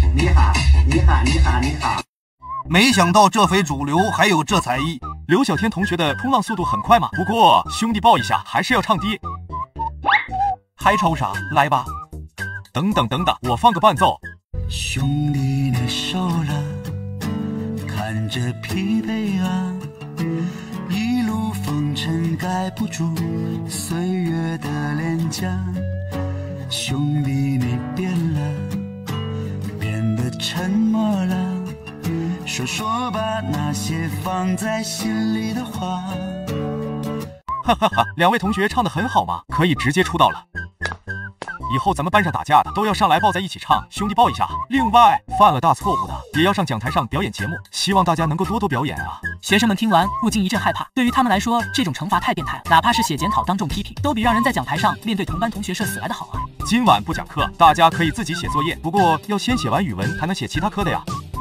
好。 没想到这非主流还有这才艺。 刘小天同学的冲浪速度很快嘛，不过兄弟抱一下还是要唱低。 还瞅啥？来吧。 等等，我放个伴奏。 兄弟你瘦了，看着疲惫啊，一路风尘盖不住岁月的脸颊。兄弟你变了，变得沉默了，说吧那些放在心里的话。 哈哈哈，2位同学唱得很好嘛，可以直接出道了。以后咱们班上打架的都要上来抱在一起唱兄弟抱一下。另外，犯了大错误的也要上讲台上表演节目，希望大家能够多多表演啊！ 学生们听完不禁一阵害怕，对于他们来说，这种惩罚太变态了，哪怕是写检讨当众批评，都比让人在讲台上面对同班同学社死来的好啊！ 今晚不讲课，大家可以自己写作业，不过要先写完语文才能写其他科的呀。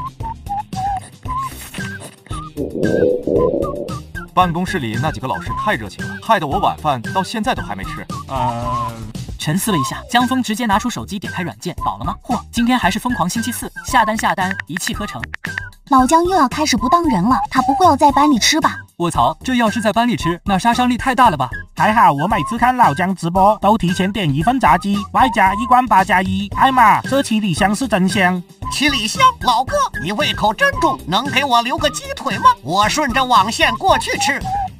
办公室里那几个老师太热情了，害得我晚饭到现在都还没吃。 沉思了一下，江峰直接拿出手机点开软件，饱了吗？嚯，今天还是疯狂星期4，下单，一气呵成。 老姜又要开始不当人了，他不会要在班里吃吧？ 我操，这要是在班里吃，那杀伤力太大了吧？ 还好我每次看老姜直播都提前点1份炸鸡，外加1罐8+1。哎妈，这7里香是真香 ！7里香，老哥，你胃口真重，能给我留个鸡腿吗？我顺着网线过去吃。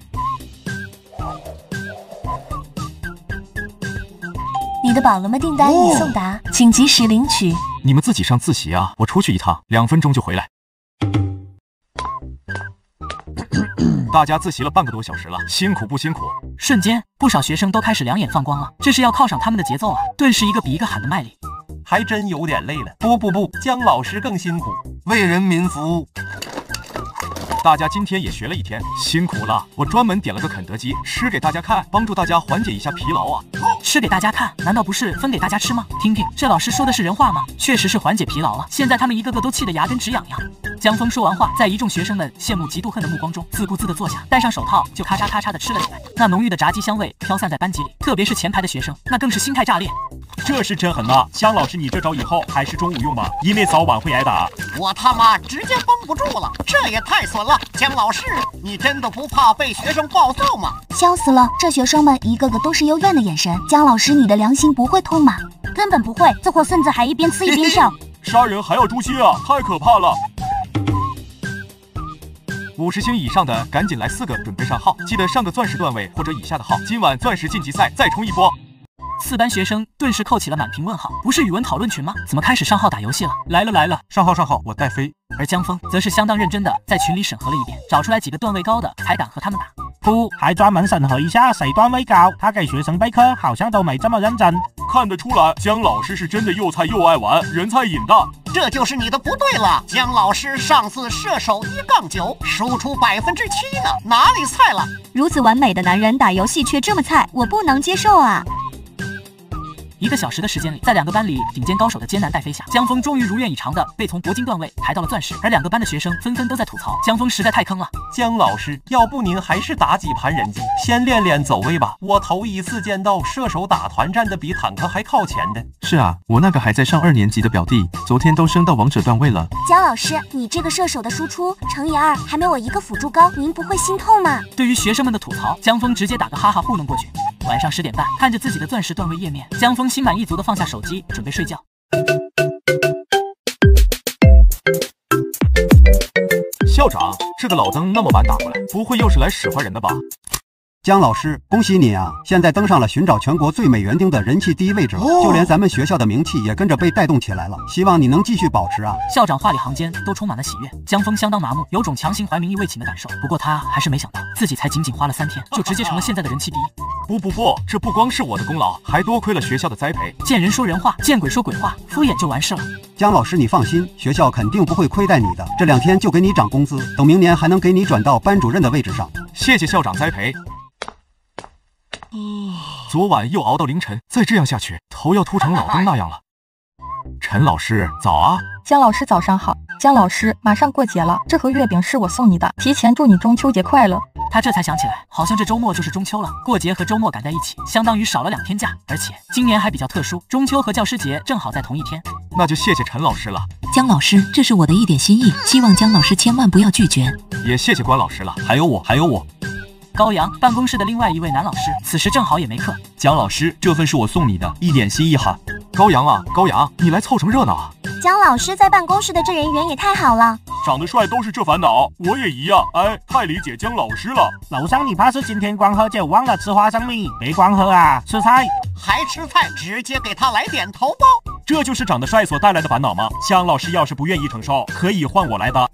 你的宝了吗订单已送达，请及时领取。 你们自己上自习啊，我出去一趟，2分钟就回来。大家自习了半个多小时了，辛苦不辛苦？ 瞬间，不少学生都开始两眼放光了，这是要犒赏他们的节奏啊！顿时一个比一个喊的卖力。 还真有点累了。不，姜老师更辛苦， 为人民服务。 大家今天也学了一天，辛苦了。我专门点了个肯德基，吃给大家看，帮助大家缓解一下疲劳啊。 吃给大家看，难道不是分给大家吃吗？听听，这老师说的是人话吗？确实是缓解疲劳啊。现在他们一个个都气得牙根直痒痒。江峰说完话，在一众学生们羡慕嫉妒恨的目光中，自顾自地坐下，戴上手套就咔嚓咔嚓地吃了起来。那浓郁的炸鸡香味飘散在班级里，特别是前排的学生，那更是心态炸裂。 这是真狠呐！姜老师，你这招以后还是中午用吗？因为早晚会挨打。 我他妈直接绷不住了，这也太损了！姜老师，你真的不怕被学生暴揍吗？ 笑死了，这学生们一个个都是幽怨的眼神。姜老师，你的良心不会痛吗？ 根本不会，这货甚至还一边吃一边笑。 杀人还要诛心啊，太可怕了！50星以上的赶紧来4个，准备上号，记得上个钻石段位或者以下的号。今晚钻石晋级赛再冲一波。 4班学生顿时扣起了满屏问号，不是语文讨论群吗？怎么开始上号打游戏了？ 来了，上号，我带飞。 而江峰则是相当认真的在群里审核了一遍，找出来几个段位高的才敢和他们打。 噗，还专门审核一下谁段位高，他给学生备课好像都没这么认真。 看得出来，姜老师是真的又菜又爱玩，人菜瘾大。 这就是你的不对了，姜老师上次射手1-9，输出7%呢，哪里菜了？ 如此完美的男人打游戏却这么菜，我不能接受啊 ！1个小时的时间里，在2个班里顶尖高手的艰难带飞下，江峰终于如愿以偿的被从铂金段位抬到了钻石，而2个班的学生纷纷都在吐槽江峰实在太坑了。 姜老师，要不您还是打几盘人机，先练练走位吧。我头一次见到射手打团战的比坦克还靠前的。 是啊，我那个还在上2年级的表弟，昨天都升到王者段位了。 姜老师，你这个射手的输出乘以2还没我一个辅助高，您不会心痛吗？ 对于学生们的吐槽，江峰直接打个哈哈糊弄过去。晚上10点半，看着自己的钻石段位页面，江峰心满意足地放下手机，准备睡觉。 校长，这个老登那么晚打过来，不会又是来使唤人的吧？ 姜老师，恭喜你啊！现在登上了寻找全国最美园丁的人气第1位置了，就连咱们学校的名气也跟着被带动起来了。希望你能继续保持啊！ 校长话里行间都充满了喜悦，江峰相当麻木，有种强行怀民意未寝的感受。不过他还是没想到，自己才仅仅花了3天，就直接成了现在的人气第1。 不，这不光是我的功劳，还多亏了学校的栽培。 见人说人话，见鬼说鬼话，敷衍就完事了。 姜老师，你放心，学校肯定不会亏待你的。这2天就给你涨工资，等明年还能给你转到班主任的位置上。 谢谢校长栽培。昨晚又熬到凌晨，再这样下去，头要秃成老登那样了。陈老师，早啊！ 姜老师早上好。姜老师，马上过节了，这盒月饼是我送你的，提前祝你中秋节快乐。 他这才想起来，好像这周末就是中秋了，过节和周末赶在一起，相当于少了2天假，而且今年还比较特殊，中秋和教师节正好在同一天。 那就谢谢陈老师了。 姜老师，这是我的一点心意，希望姜老师千万不要拒绝。 也谢谢关老师了， 还有我。 高阳办公室的另外一位男老师，此时正好也没课。 姜老师，这份是我送你的，一点心意哈。 高阳啊，高阳，你来凑成热闹啊！ 姜老师在办公室的这人缘也太好了。 长得帅都是这烦恼，我也一样。哎，太理解姜老师了。 楼上你怕是今天光喝酒忘了吃花生米？别光喝啊，吃菜。 还吃菜，直接给他来点头孢。 这就是长得帅所带来的烦恼吗？姜老师要是不愿意承受，可以换我来的。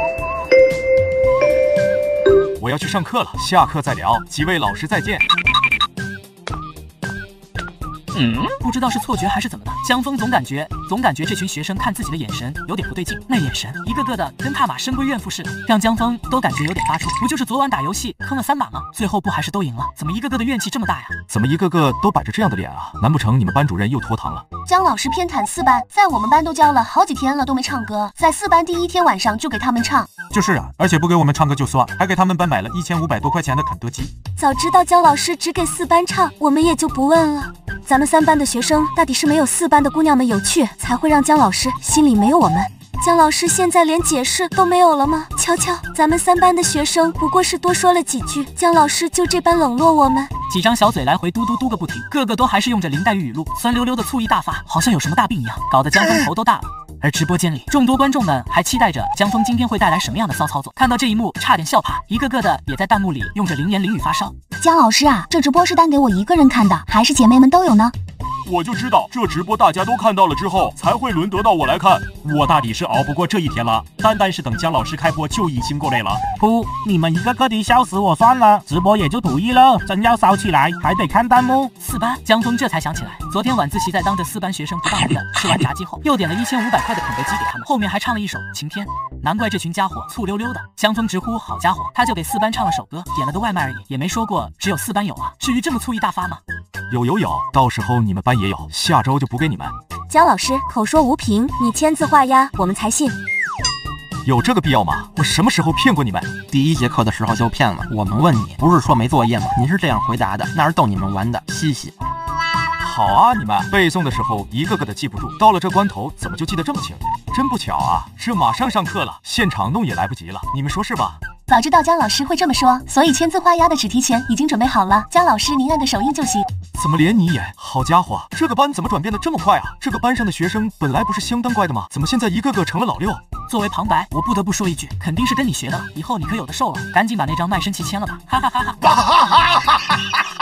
我要去上课了，下课再聊。几位老师再见。 不知道是错觉还是怎么的，江峰总感觉这群学生看自己的眼神有点不对劲，那眼神一个个的跟踏马深闺怨妇似的，让江峰都感觉有点发怵。不就是昨晚打游戏坑了3把吗？最后不还是都赢了？怎么一个个的怨气这么大呀？ 怎么一个个都摆着这样的脸啊？难不成你们班主任又拖堂了？ 姜老师偏袒4班，在我们班都教了好几天了都没唱歌，在4班第1天晚上就给他们唱。 就是啊，而且不给我们唱歌就算，还给他们班买了1500多块钱的肯德基。 早知道姜老师只给4班唱，我们也就不问了。咱们3班的学生大抵是没有4班的姑娘们有趣，才会让姜老师心里没有我们。 姜老师现在连解释都没有了吗？瞧瞧，咱们3班的学生不过是多说了几句，姜老师就这般冷落我们。 几张小嘴来回嘟嘟嘟个不停，个个都还是用着林黛玉语录，酸溜溜的醋意大发，好像有什么大病一样，搞得江峰头都大了。而直播间里，众多观众们还期待着江峰今天会带来什么样的骚操作。看到这一幕，差点笑趴，一个个的也在弹幕里用着零言零语发烧。 姜老师啊，这直播是单给我一个人看的，还是姐妹们都有呢？ 我就知道这直播大家都看到了之后，才会轮得到我来看。我大抵是熬不过这一天了，单是等姜老师开播就已经够累了。 噗！你们一个个的笑死我算了，直播也就图一乐，真要烧起来还得看弹幕。 4班，江峰这才想起来，昨天晚自习在当着4班学生不当真的吃完炸鸡后，又点了1500块的肯德基给他们，后面还唱了一首《晴天》。难怪这群家伙醋溜溜的。江峰直呼好家伙，他就给4班唱了首歌，点了个外卖而已，也没说过只有4班有啊，至于这么醋意大发吗？ 有，到时候你们班也有，下周就补给你们。 姜老师口说无凭，你签字画押我们才信。 有这个必要吗？我什么时候骗过你们？ 第1节课的时候就骗了。我们问你，不是说没作业吗？你是这样回答的，那是逗你们玩的，嘻嘻。 好啊，你们背诵的时候一个个的记不住，到了这关头怎么就记得这么清？真不巧啊，这马上上课了，现场弄也来不及了，你们说是吧？ 早知道姜老师会这么说，所以签字画押的纸提前已经准备好了，姜老师您按个手印就行。 怎么连你也？好家伙，这个班怎么转变得这么快啊？这个班上的学生本来不是相当乖的吗？怎么现在一个个成了老六？ 作为旁白，我不得不说一句，肯定是跟你学的，以后你可有的受了，赶紧把那张卖身契签了吧，哈哈哈哈。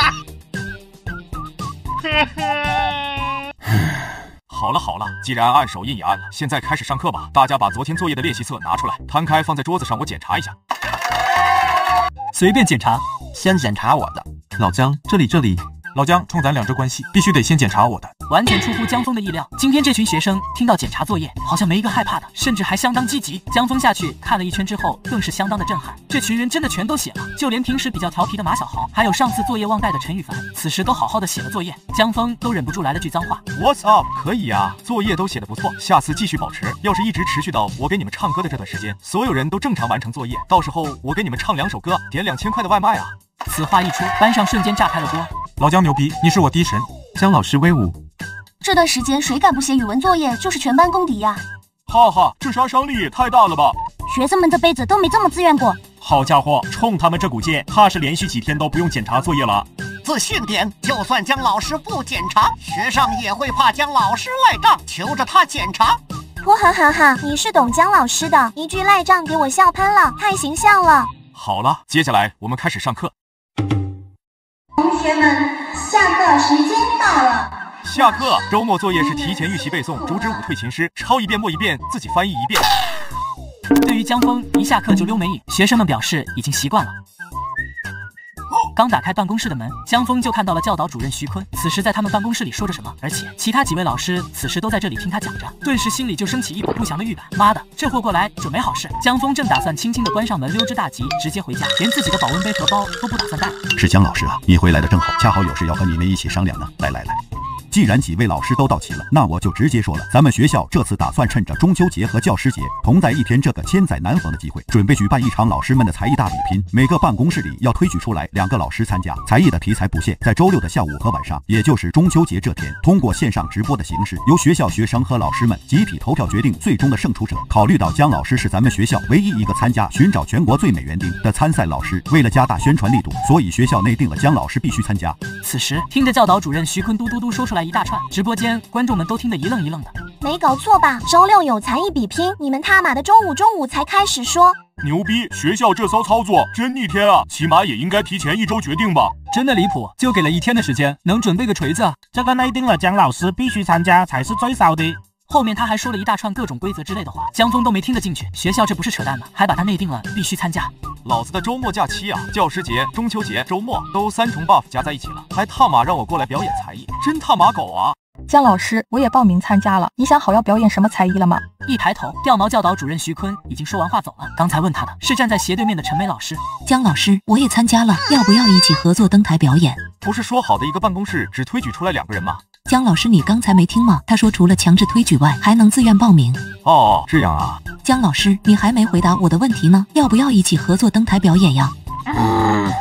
好了，既然按手印也按了，现在开始上课吧。大家把昨天作业的练习册拿出来，摊开放在桌子上，我检查一下。 随便检查， 先检查我的。 老姜，这里。 老姜，冲咱俩这关系，必须得先检查我的。 完全出乎江峰的意料，今天这群学生听到检查作业，好像没一个害怕的，甚至还相当积极。江峰下去看了一圈之后，更是相当的震撼。这群人真的全都写了，就连平时比较调皮的马小豪，还有上次作业忘带的陈羽凡，此时都好好的写了作业。江峰都忍不住来了句脏话 ：“What's up？ 可以呀，作业都写得不错，下次继续保持。要是一直持续到我给你们唱歌的这段时间，所有人都正常完成作业，到时候我给你们唱2首歌，点2000块的外卖啊！” 此话一出，班上瞬间炸开了锅。 老姜牛逼，你是我敌神。 姜老师威武。 这段时间谁敢不写语文作业，就是全班公敌呀！ 哈哈，这杀伤力也太大了吧！ 学生们这辈子都没这么自愿过。 好家伙，冲他们这股劲，怕是连续几天都不用检查作业了。 自信点，就算姜老师不检查，学生也会怕姜老师赖账，求着他检查。 哈哈哈，你是懂姜老师的，一句赖账给我笑喷了，太形象了。 好了，接下来我们开始上课。 同学们，下课时间到了。 下课，周末作业是提前预习背诵，逐支舞退秦诗，抄一遍默一遍，自己翻译一遍。 对于江峰一下课就溜美语，学生们表示已经习惯了。刚打开办公室的门，江峰就看到了教导主任徐坤，此时在他们办公室里说着什么，而且其他几位老师此时都在这里听他讲着，顿时心里就升起一股不祥的预感。妈的，这货过来准没好事。江峰正打算轻轻地关上门，溜之大吉，直接回家，连自己的保温杯和包都不打算带了。 是姜老师啊，你回来的正好，恰好有事要和你们一起商量呢。来。既然几位老师都到齐了，那我就直接说了，咱们学校这次打算趁着中秋节和教师节同在一天这个千载难逢的机会，准备举办一场老师们的才艺大比拼。每个办公室里要推举出来2个老师参加，才艺的题材不限，在周6的下午和晚上，也就是中秋节这天，通过线上直播的形式，由学校学生和老师们集体投票决定最终的胜出者。考虑到姜老师是咱们学校唯一一个参加寻找全国最美园丁的参赛老师，为了加大宣传力度，所以学校内定了姜老师必须参加。 此时听着教导主任徐坤嘟嘟嘟说出来一大串，直播间观众们都听得一愣一愣的。 没搞错吧？周6有才艺比拼，你们他妈的中午才开始说？ 牛逼！学校这骚操作真逆天啊！起码也应该提前1周决定吧？ 真的离谱，就给了1天的时间，能准备个锤子啊！ 这个内定了姜老师必须参加才是最骚的。 后面他还说了一大串各种规则之类的话，江峰都没听得进去。学校这不是扯淡吗？还把他内定了必须参加。 老子的周末假期啊，教师节、中秋节、周末都3重 buff 加在一起了，还他妈让我过来表演才艺，真他妈狗啊！ 姜老师，我也报名参加了，你想好要表演什么才艺了吗？ 一抬头，掉毛教导主任徐坤已经说完话走了。刚才问他的是站在斜对面的陈梅老师。 姜老师，我也参加了，要不要一起合作登台表演？ 不是说好的一个办公室只推举出来2个人吗？ 姜老师，你刚才没听吗？他说除了强制推举外，还能自愿报名。 哦，这样啊。 姜老师，你还没回答我的问题呢，要不要一起合作登台表演呀？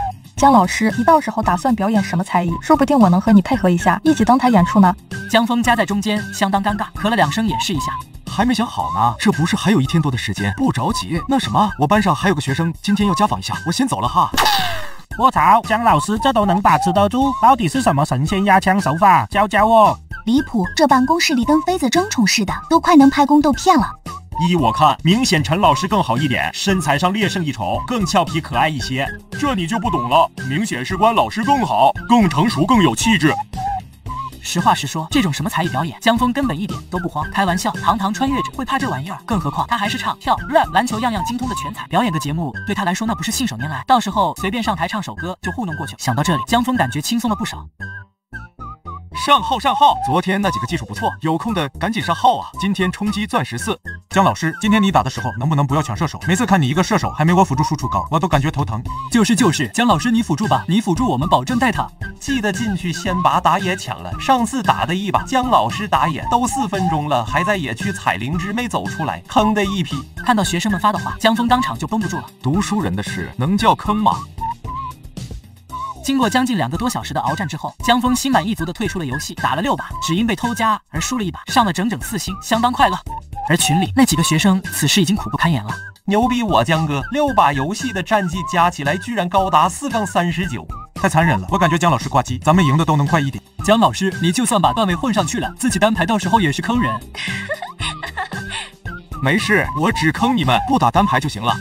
姜老师，你到时候打算表演什么才艺？说不定我能和你配合一下，一起登台演出呢。 江峰夹在中间，相当尴尬，咳了2声演示一下。 还没想好呢，这不是还有1天多的时间，不着急。那什么，我班上还有个学生今天要家访一下，我先走了哈。 我操，姜老师这都能把持得住，到底是什么神仙压枪手法？教教我！ 离谱，这办公室里跟妃子争宠似的，都快能拍宫斗片了。 依我看，明显陈老师更好一点，身材上略胜一筹，更俏皮可爱一些。 这你就不懂了，明显是关老师更好，更成熟，更有气质。 实话实说，这种什么才艺表演，江峰根本一点都不慌。开玩笑，堂堂穿越者会怕这玩意儿？更何况他还是唱跳、rap、篮球样样精通的全才，表演个节目对他来说那不是信手拈来，到时候随便上台唱首歌就糊弄过去。想到这里，江峰感觉轻松了不少。 上号上号！昨天那几个技术不错，有空的赶紧上号啊！今天冲击钻14。 姜老师，今天你打的时候能不能不要抢射手？每次看你一个射手还没我辅助输出高，我都感觉头疼。 就是，姜老师你辅助吧，你辅助我们保证带他。 记得进去先把打野抢了。上次打的一把，姜老师打野都4分钟了，还在野区采灵芝没走出来，坑的一批。 看到学生们发的话，江峰当场就绷不住了。 读书人的事能叫坑吗？ 经过将近2个多小时的鏖战之后，江峰心满意足地退出了游戏，打了6把，只因被偷家而输了1把，上了整整4星，相当快乐。而群里那几个学生此时已经苦不堪言了。 牛逼我江哥，6把游戏的战绩加起来居然高达4-39， 太残忍了！我感觉姜老师挂机，咱们赢的都能快一点。 姜老师，你就算把段位混上去了，自己单排到时候也是坑人。 没事，我只坑你们，不打单排就行了。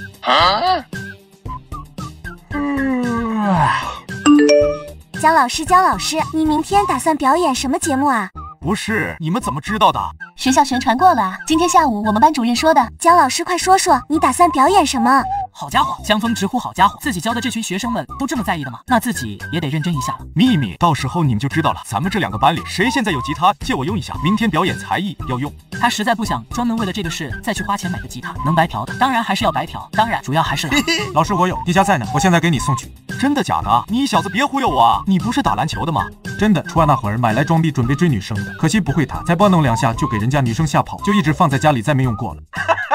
姜老师，你明天打算表演什么节目啊？ 不是，你们怎么知道的？ 学校宣传过了，今天下午我们班主任说的。 姜老师，快说说，你打算表演什么？ 好家伙，江峰直呼好家伙，自己教的这群学生们都这么在意的吗？那自己也得认真一下了。 秘密，到时候你们就知道了。咱们这2个班里，谁现在有吉他，借我用一下。明天表演才艺要用。 他实在不想专门为了这个事再去花钱买个吉他，能白嫖的当然还是要白嫖，当然主要还是老师我有，你家在呢，我现在给你送去。 真的假的？你小子别忽悠我啊！你不是打篮球的吗？ 真的，初二那会儿买来装逼准备追女生的，可惜不会弹，才拨弄2下就给人家女生吓跑，就一直放在家里再没用过了。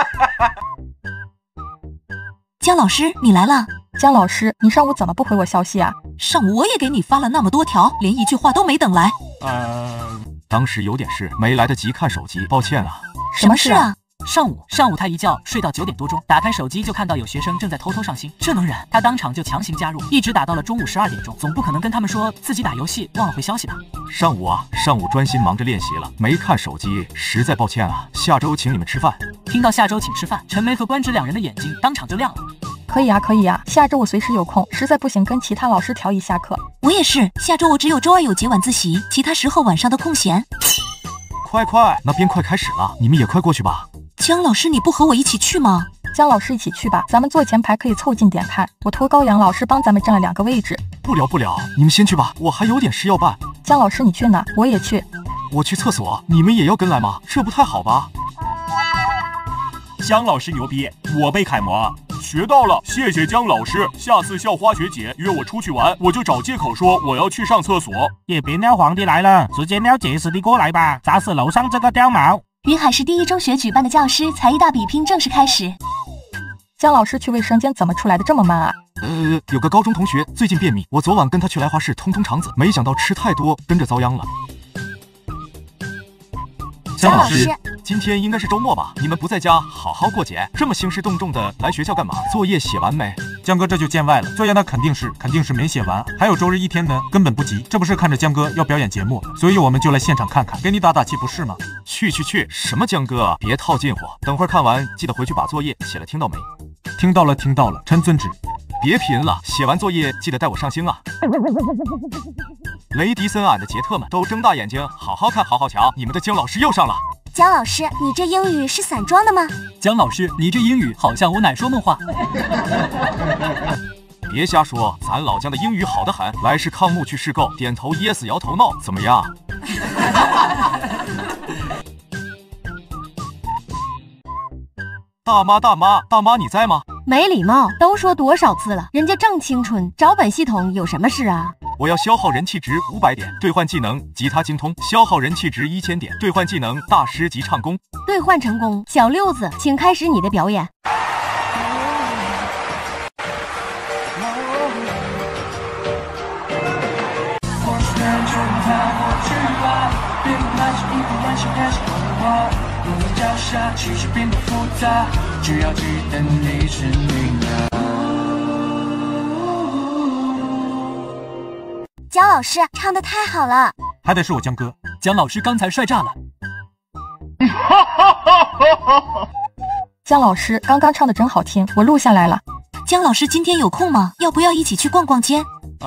姜老师，你来了。 姜老师，你上午怎么不回我消息啊？ 上午我也给你发了那么多条，连一句话都没等来。 当时有点事，没来得及看手机，抱歉啊。 什么事啊？ 上午他一觉睡到9点多钟，打开手机就看到有学生正在偷偷上星，这能忍？他当场就强行加入，一直打到了中午12点钟，总不可能跟他们说自己打游戏忘了回消息吧？ 上午专心忙着练习了，没看手机，实在抱歉啊。下周请你们吃饭。 听到下周请吃饭，陈梅和关直2人的眼睛当场就亮了。 可以啊，下周我随时有空，实在不行跟其他老师调一下课。 我也是，下周我只有周2有节晚自习，其他时候晚上的空闲。 快，那边快开始了，你们也快过去吧。 姜老师，你不和我一起去吗？ 姜老师一起去吧，咱们坐前排可以凑近点看。我托高阳老师帮咱们占了2个位置。 不了，你们先去吧，我还有点事要办。 姜老师你去哪？我也去。 我去厕所，你们也要跟来吗？这不太好吧？ 姜老师牛逼，我被楷模。 学到了，谢谢姜老师。下次校花学姐约我出去玩，我就找借口说我要去上厕所。 也别撩皇帝来了，直接撩结实的过来吧，砸死楼上这个碉毛。 云海市第1中学举办的教师才艺大比拼正式开始。 姜老师去卫生间怎么出来的这么慢啊？ 有个高中同学最近便秘，我昨晚跟他去来华市通肠子，没想到吃太多跟着遭殃了。 姜老师， 今天应该是周末吧？你们不在家好好过节，这么兴师动众的来学校干嘛？作业写完没？ 江哥这就见外了，作业那肯定是没写完，还有周日1天呢，根本不急。这不是看着江哥要表演节目，所以我们就来现场看看，给你打打气不是吗？ 去，什么江哥，别套近乎，等会儿看完记得回去把作业写了，听到没？ 听到了，陈遵旨。 别贫了，写完作业记得带我上星啊！雷迪森俺的杰特们都睁大眼睛，好好看，好好瞧，你们的姜老师又上了。 姜老师，你这英语是散装的吗？ 姜老师，你这英语好像我奶说梦话。 别瞎说，咱老姜的英语好得很。来世抗木去试购，点头 yes， 摇头 no， 怎么样？大妈，你在吗？ 没礼貌，都说多少次了，人家正青春，找本系统有什么事啊？ 我要消耗人气值500点，兑换技能吉他精通；消耗人气值1000点，兑换技能大师级唱功。 兑换成功，小六子，请开始你的表演。 下，其实并不复杂，只要记得你是你啊。 姜老师唱得太好了， 还得是我江哥。 姜老师刚才帅炸了。 姜老师刚刚唱的真好听，我录下来了。 姜老师今天有空吗？要不要一起去逛逛街？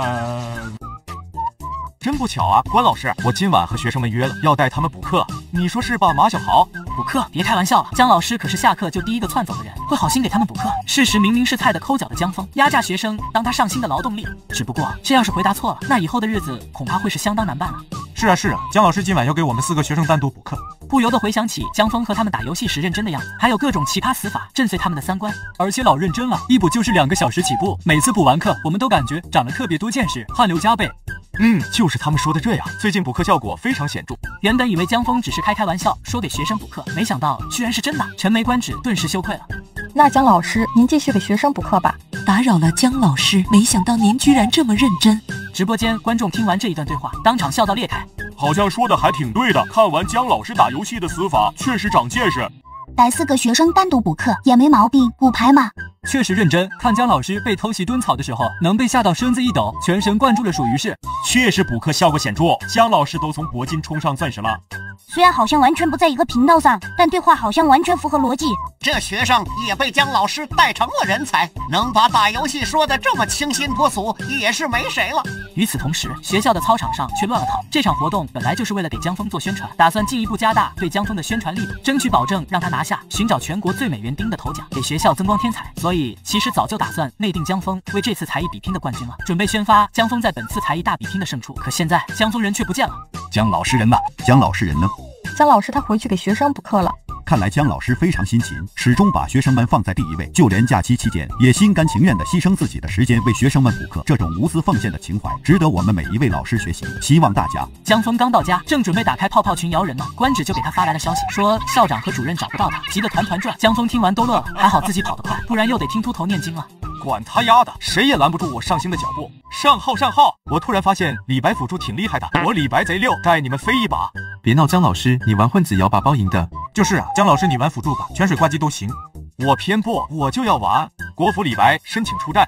真不巧啊，关老师，我今晚和学生们约了，要带他们补课，你说是吧，马小豪？ 补课？别开玩笑了，姜老师可是下课就第一个窜走的人，会好心给他们补课。事实明明是菜的抠脚的江峰压榨学生，当他上心的劳动力。只不过这要是回答错了，那以后的日子恐怕会是相当难办了。 是啊，姜老师今晚要给我们4个学生单独补课， 不由得回想起江峰和他们打游戏时认真的样子，还有各种奇葩死法震碎他们的三观，而且老认真了，一补就是2个小时起步，每次补完课，我们都感觉长了特别多见识，汗流浃背。 就是他们说的这样，最近补课效果非常显著。 原本以为江峰只是开玩笑说给学生补课，没想到居然是真的，陈眉官职顿时羞愧了。 那姜老师，您继续给学生补课吧。 打扰了，姜老师，没想到您居然这么认真。 直播间观众听完这一段对话，当场笑到裂开。 好像说的还挺对的，看完姜老师打游戏的死法，确实长见识。 带4个学生单独补课也没毛病，补牌嘛。 确实认真，看姜老师被偷袭蹲草的时候，能被吓到身子一抖，全神贯注的属于是。 确实补课效果显著，姜老师都从铂金冲上钻石了。 虽然好像完全不在一个频道上，但对话好像完全符合逻辑。 这学生也被姜老师带成了人才，能把打游戏说的这么清新脱俗，也是没谁了。 与此同时，学校的操场上却乱了套。这场活动本来就是为了给江峰做宣传，打算进一步加大对江峰的宣传力度，争取保证让他拿下寻找全国最美园丁的头奖，给学校增光添彩。所以其实早就打算内定江峰为这次才艺比拼的冠军了，准备宣发江峰在本次才艺大比拼的胜出。可现在江峰人却不见了。 姜老师人呢？姜老师人呢？ 姜老师他回去给学生补课了。 看来姜老师非常辛勤，始终把学生们放在第一位，就连假期期间也心甘情愿地牺牲自己的时间为学生们补课。这种无私奉献的情怀，值得我们每一位老师学习。希望大家…… 江峰刚到家，正准备打开泡泡群摇人呢，官职就给他发来了消息，说校长和主任找不到他，急得团团转。江峰听完都乐了，还好自己跑得快，不然又得听秃头念经了。 管他丫的，谁也拦不住我上心的脚步。上号！我突然发现李白辅助挺厉害的，我李白贼溜，带你们飞一把。 别闹，姜老师，你玩混子摇把包赢的。 就是啊，姜老师你玩辅助吧，泉水挂机都行。 我偏不，我就要玩。国服李白申请出战。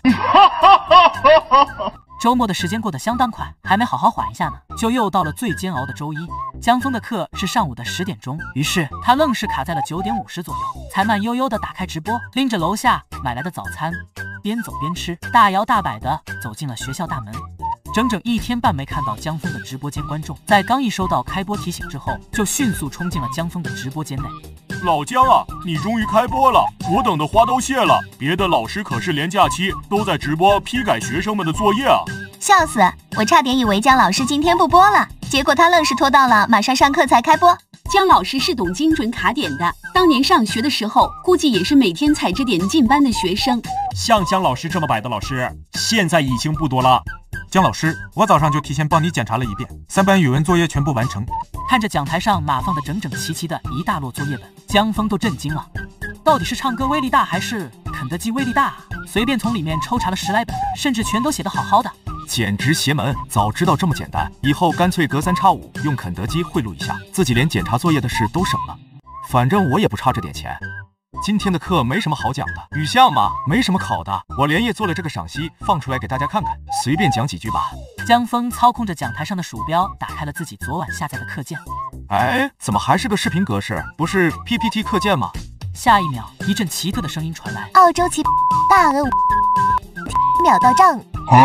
周末的时间过得相当快，还没好好缓一下呢，就又到了最煎熬的周一。江峰的课是上午的10点钟，于是他愣是卡在了9点50左右，才慢悠悠的打开直播，拎着楼下买来的早餐，边走边吃，大摇大摆的走进了学校大门。整整1天半没看到江峰的直播间观众，在刚一收到开播提醒之后，就迅速冲进了江峰的直播间内。 老姜啊，你终于开播了，我等的花都谢了。别的老师可是连假期都在直播批改学生们的作业啊！ 笑死，我差点以为姜老师今天不播了，结果他愣是拖到了马上上课才开播。 姜老师是懂精准卡点的，当年上学的时候，估计也是每天踩着点进班的学生。 像姜老师这么摆的老师，现在已经不多了。 姜老师，我早上就提前帮你检查了一遍，3班语文作业全部完成。 看着讲台上码放的整整齐齐的一大摞作业本，江峰都震惊了。到底是唱歌威力大还是肯德基威力大？随便从里面抽查了10来本，甚至全都写得好好的， 简直邪门！早知道这么简单，以后干脆隔3差5用肯德基贿赂一下，自己连检查作业的事都省了。反正我也不差这点钱。今天的课没什么好讲的，语项嘛，没什么考的。我连夜做了这个赏析，放出来给大家看看，随便讲几句吧。 江峰操控着讲台上的鼠标，打开了自己昨晚下载的课件。 哎，怎么还是个视频格式？不是 PPT 课件吗？ 下一秒，一阵奇特的声音传来： 澳洲奇大鹅秒到账。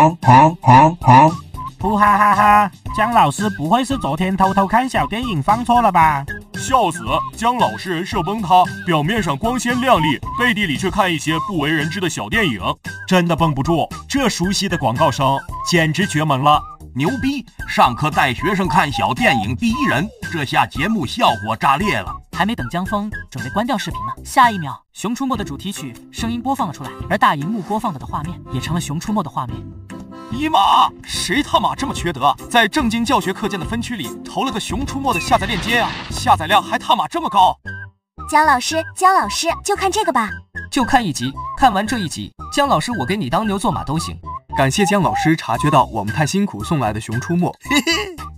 噗哈哈哈！姜老师不会是昨天偷偷看小电影放错了吧？ 笑死！姜老师人设崩塌，表面上光鲜亮丽，背地里却看一些不为人知的小电影，真的绷不住。这熟悉的广告声，简直绝门了！ 牛逼！上课带学生看小电影第一人，这下节目效果炸裂了。 还没等江峰准备关掉视频呢，下一秒，《熊出没》的主题曲声音播放了出来，而大荧幕播放的画面也成了《熊出没》的画面。 姨妈，谁他妈这么缺德，在正经教学课件的分区里投了个《熊出没》的下载链接啊？下载量还他妈这么高！ 姜老师，就看这个吧， 就看1集，看完这1集，姜老师我给你当牛做马都行。 感谢姜老师察觉到我们太辛苦送来的《熊出没》，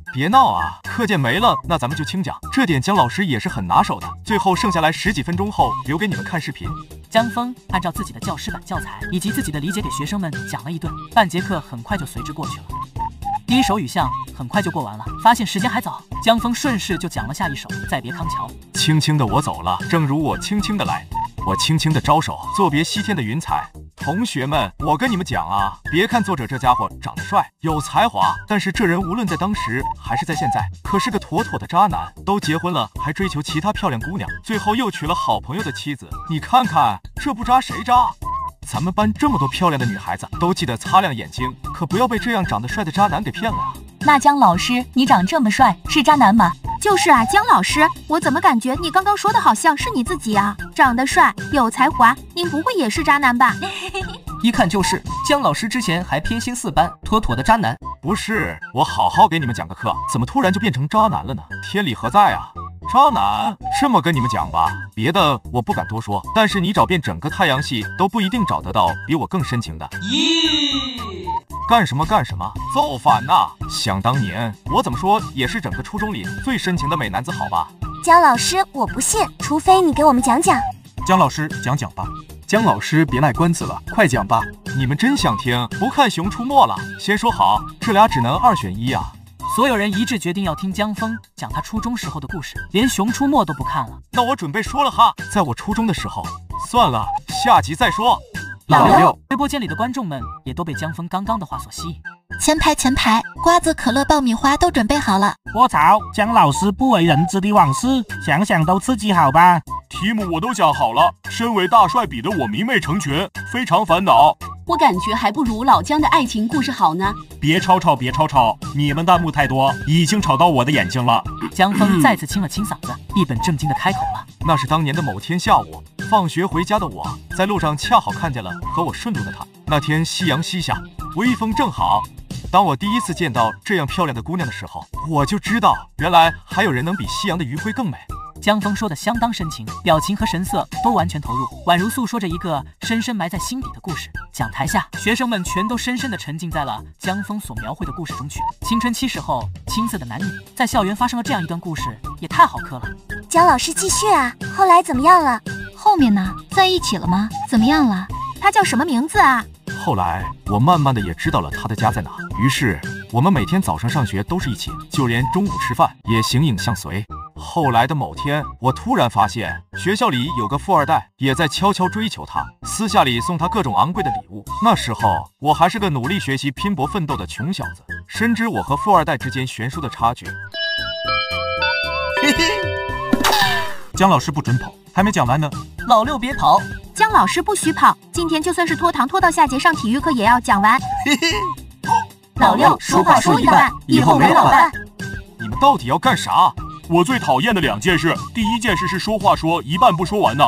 别闹啊，课件没了，那咱们就清讲。这点姜老师也是很拿手的。最后剩下来10几分钟后，留给你们看视频。 江峰按照自己的教师版教材以及自己的理解给学生们讲了一顿，半节课很快就随之过去了。第一首语项很快就过完了，发现时间还早，江峰顺势就讲了下一首《再别康桥》。 轻轻的我走了，正如我轻轻的来，我轻轻的招手，作别西天的云彩。同学们，我跟你们讲啊，别看作者这家伙长得帅有才华，但是这人无论在当时还是在现在，可是个妥妥的渣男。都结婚了还追求其他漂亮姑娘，最后又娶了好朋友的妻子，你看看这不渣谁渣？咱们班这么多漂亮的女孩子，都记得擦亮眼睛，可不要被这样长得帅的渣男给骗了啊！ 那姜老师，你长这么帅，是渣男吗？ 就是啊，姜老师，我怎么感觉你刚刚说的好像是你自己啊？长得帅，有才华，您不会也是渣男吧？ 一看就是，姜老师之前还偏心4班，妥妥的渣男。 不是，我好好给你们讲个课，怎么突然就变成渣男了呢？天理何在啊？渣男，这么跟你们讲吧，别的我不敢多说，但是你找遍整个太阳系都不一定找得到比我更深情的。干什么干什么，造反呐！想当年我怎么说也是整个初中里最深情的美男子，好吧？ 姜老师，我不信，除非你给我们讲讲。 姜老师讲讲吧。 姜老师别卖关子了，快讲吧。 你们真想听？不看《熊出没》了？先说好，这俩只能2选1啊！ 所有人一致决定要听江峰讲他初中时候的故事，连《熊出没》都不看了。 那我准备说了哈，在我初中的时候，算了，下集再说。 老六，直播间里的观众们也都被江峰刚刚的话所吸引。 前排，瓜子、可乐、爆米花都准备好了。 我操，姜老师不为人知的往事，想想都刺激，好吧？ 题目我都想好了，身为大帅比的我迷妹成群，非常烦恼。 我感觉还不如老姜的爱情故事好呢。 别吵，你们弹幕太多，已经吵到我的眼睛了。 江峰再次清了清嗓子，一本正经的开口了。 那是当年的某天下午，放学回家的我，在路上恰好看见了和我顺路的她。那天夕阳西下，微风正好。当我第一次见到这样漂亮的姑娘的时候，我就知道，原来还有人能比夕阳的余晖更美。 江峰说的相当深情，表情和神色都完全投入，宛如诉说着一个深深埋在心底的故事。讲台下，学生们全都深深地沉浸在了江峰所描绘的故事中去。青春期时候青涩的男女，在校园发生了这样一段故事，也太好磕了。 姜老师继续啊，后来怎么样了？ 后面呢？在一起了吗？怎么样了？ 他叫什么名字啊？ 后来我慢慢的也知道了他的家在哪，于是我们每天早上上学都是一起，就连中午吃饭也形影相随。后来的某天，我突然发现学校里有个富二代也在悄悄追求她，私下里送她各种昂贵的礼物。那时候我还是个努力学习、拼搏奋斗的穷小子，深知我和富二代之间悬殊的差距。 姜老师不准跑，还没讲完呢。 老六别跑， 姜老师不许跑，今天就算是拖堂拖到下节上体育课也要讲完。 老六说话说一半，以后没老伴。 你们到底要干啥？ 我最讨厌的2件事，第一件事是说话说一半不说完呢。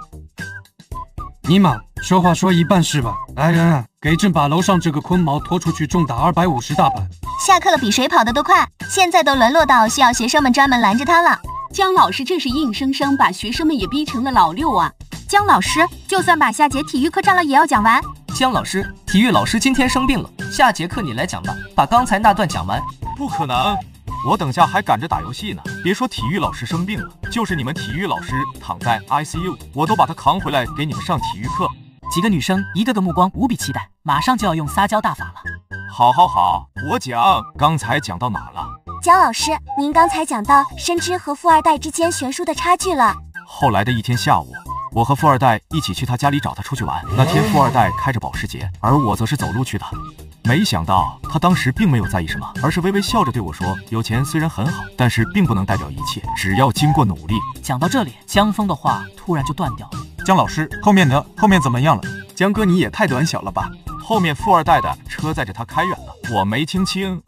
尼玛，说话说一半是吧？来人啊，给朕把楼上这个坤毛拖出去重打250大板。 下课了比谁跑得都快，现在都沦落到需要学生们专门拦着他了。 姜老师这是硬生生把学生们也逼成了老六啊！ 姜老师，就算把下节体育课占了也要讲完。 姜老师，体育老师今天生病了，下节课你来讲吧，把刚才那段讲完。 不可能，我等下还赶着打游戏呢。别说体育老师生病了，就是你们体育老师躺在 ICU， 我都把他扛回来给你们上体育课。 几个女生一个个目光无比期待，马上就要用撒娇大法了。 好，我讲，刚才讲到哪了？ 姜老师，您刚才讲到深知和富二代之间悬殊的差距了。 后来的一天下午，我和富二代一起去他家里找他出去玩。那天富二代开着保时捷，而我则是走路去的。没想到他当时并没有在意什么，而是微微笑着对我说，有钱虽然很好，但是并不能代表一切，只要经过努力。 讲到这里，江峰的话突然就断掉了。 姜老师，后面呢？后面怎么样了？ 江哥你也太短小了吧。 后面富二代的车载着他开远了，我没听清。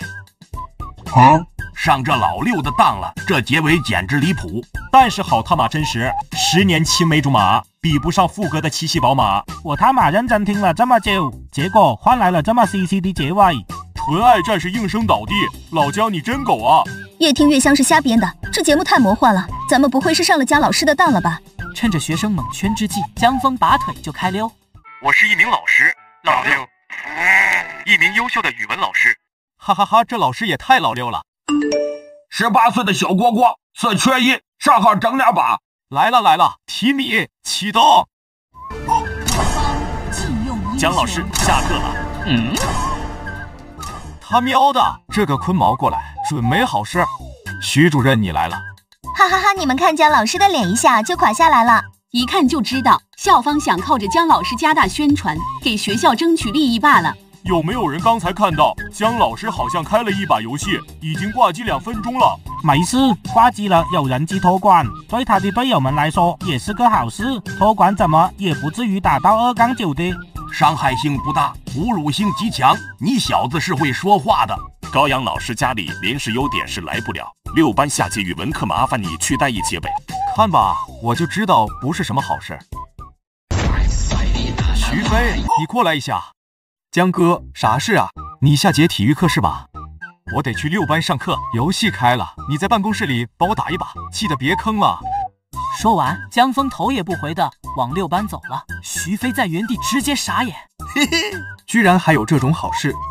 上这老六的当了，这结尾简直离谱。 但是好他妈真实，10年青梅竹马比不上富哥的7系宝马。 我他妈认真听了这么久，结果换来了这么 CC 的结尾。 纯爱战士应声倒地，老姜你真狗啊！ 越听越像是瞎编的，这节目太魔幻了，咱们不会是上了姜老师的当了吧？ 趁着学生蒙圈之际，江峰拔腿就开溜。 我是一名老师，老六，一名优秀的语文老师。哈哈哈，这老师也太老六了。 18岁的小蝈蝈，此缺一，上号整点吧。 来了，提米启动。 姜老师下课了。 他喵的，这个坤毛过来准没好事。徐主任你来了。 哈哈哈！你们看姜老师的脸一下就垮下来了， 一看就知道校方想靠着姜老师加大宣传，给学校争取利益罢了。 有没有人刚才看到姜老师好像开了一把游戏，已经挂机2分钟了？ 没事，挂机了有人机托管，对他的队友们来说也是个好事。托管怎么也不至于打到2-9的。 伤害性不大，侮辱性极强。你小子是会说话的。 高阳老师家里临时有点事来不了，6班下节语文课麻烦你去带一节呗。 看吧，我就知道不是什么好事。徐飞，你过来一下。江哥，啥事啊？你下节体育课是吧？我得去6班上课，游戏开了，你在办公室里帮我打一把，记得别坑了。 说完，江峰头也不回的往6班走了。徐飞在原地直接傻眼， 嘿嘿，居然还有这种好事！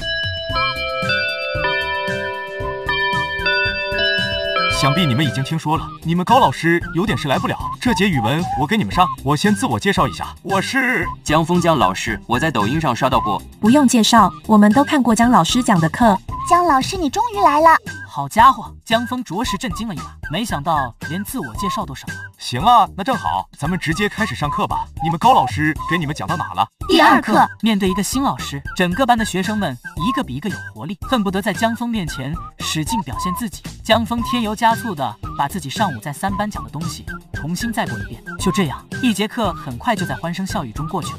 想必你们已经听说了，你们高老师有点事来不了，这节语文我给你们上。我先自我介绍一下，我是江峰姜老师，我在抖音上刷到过。 不用介绍，我们都看过姜老师讲的课。 姜老师，你终于来了！ 好家伙，江峰着实震惊了一把，没想到连自我介绍都省了。 行啊，那正好，咱们直接开始上课吧。你们高老师给你们讲到哪了？ 第2课，面对一个新老师，整个班的学生们一个比一个有活力，恨不得在江峰面前使劲表现自己。江峰添油加醋的把自己上午在3班讲的东西重新再过一遍。就这样，一节课很快就在欢声笑语中过去了。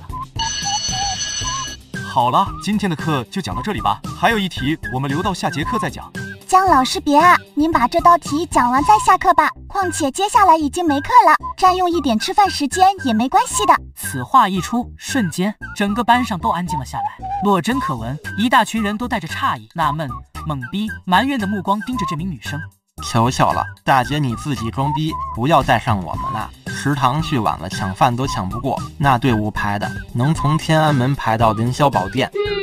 好了，今天的课就讲到这里吧。还有一题，我们留到下节课再讲。 姜老师别啊，您把这道题讲完再下课吧。况且接下来已经没课了，占用一点吃饭时间也没关系的。 此话一出，瞬间整个班上都安静了下来，落针可闻，一大群人都带着诧异、纳闷、懵逼、埋怨的目光盯着这名女生。 求求了，大姐你自己装逼，不要带上我们了。食堂去晚了，抢饭都抢不过，那队伍排的能从天安门排到凌霄宝殿。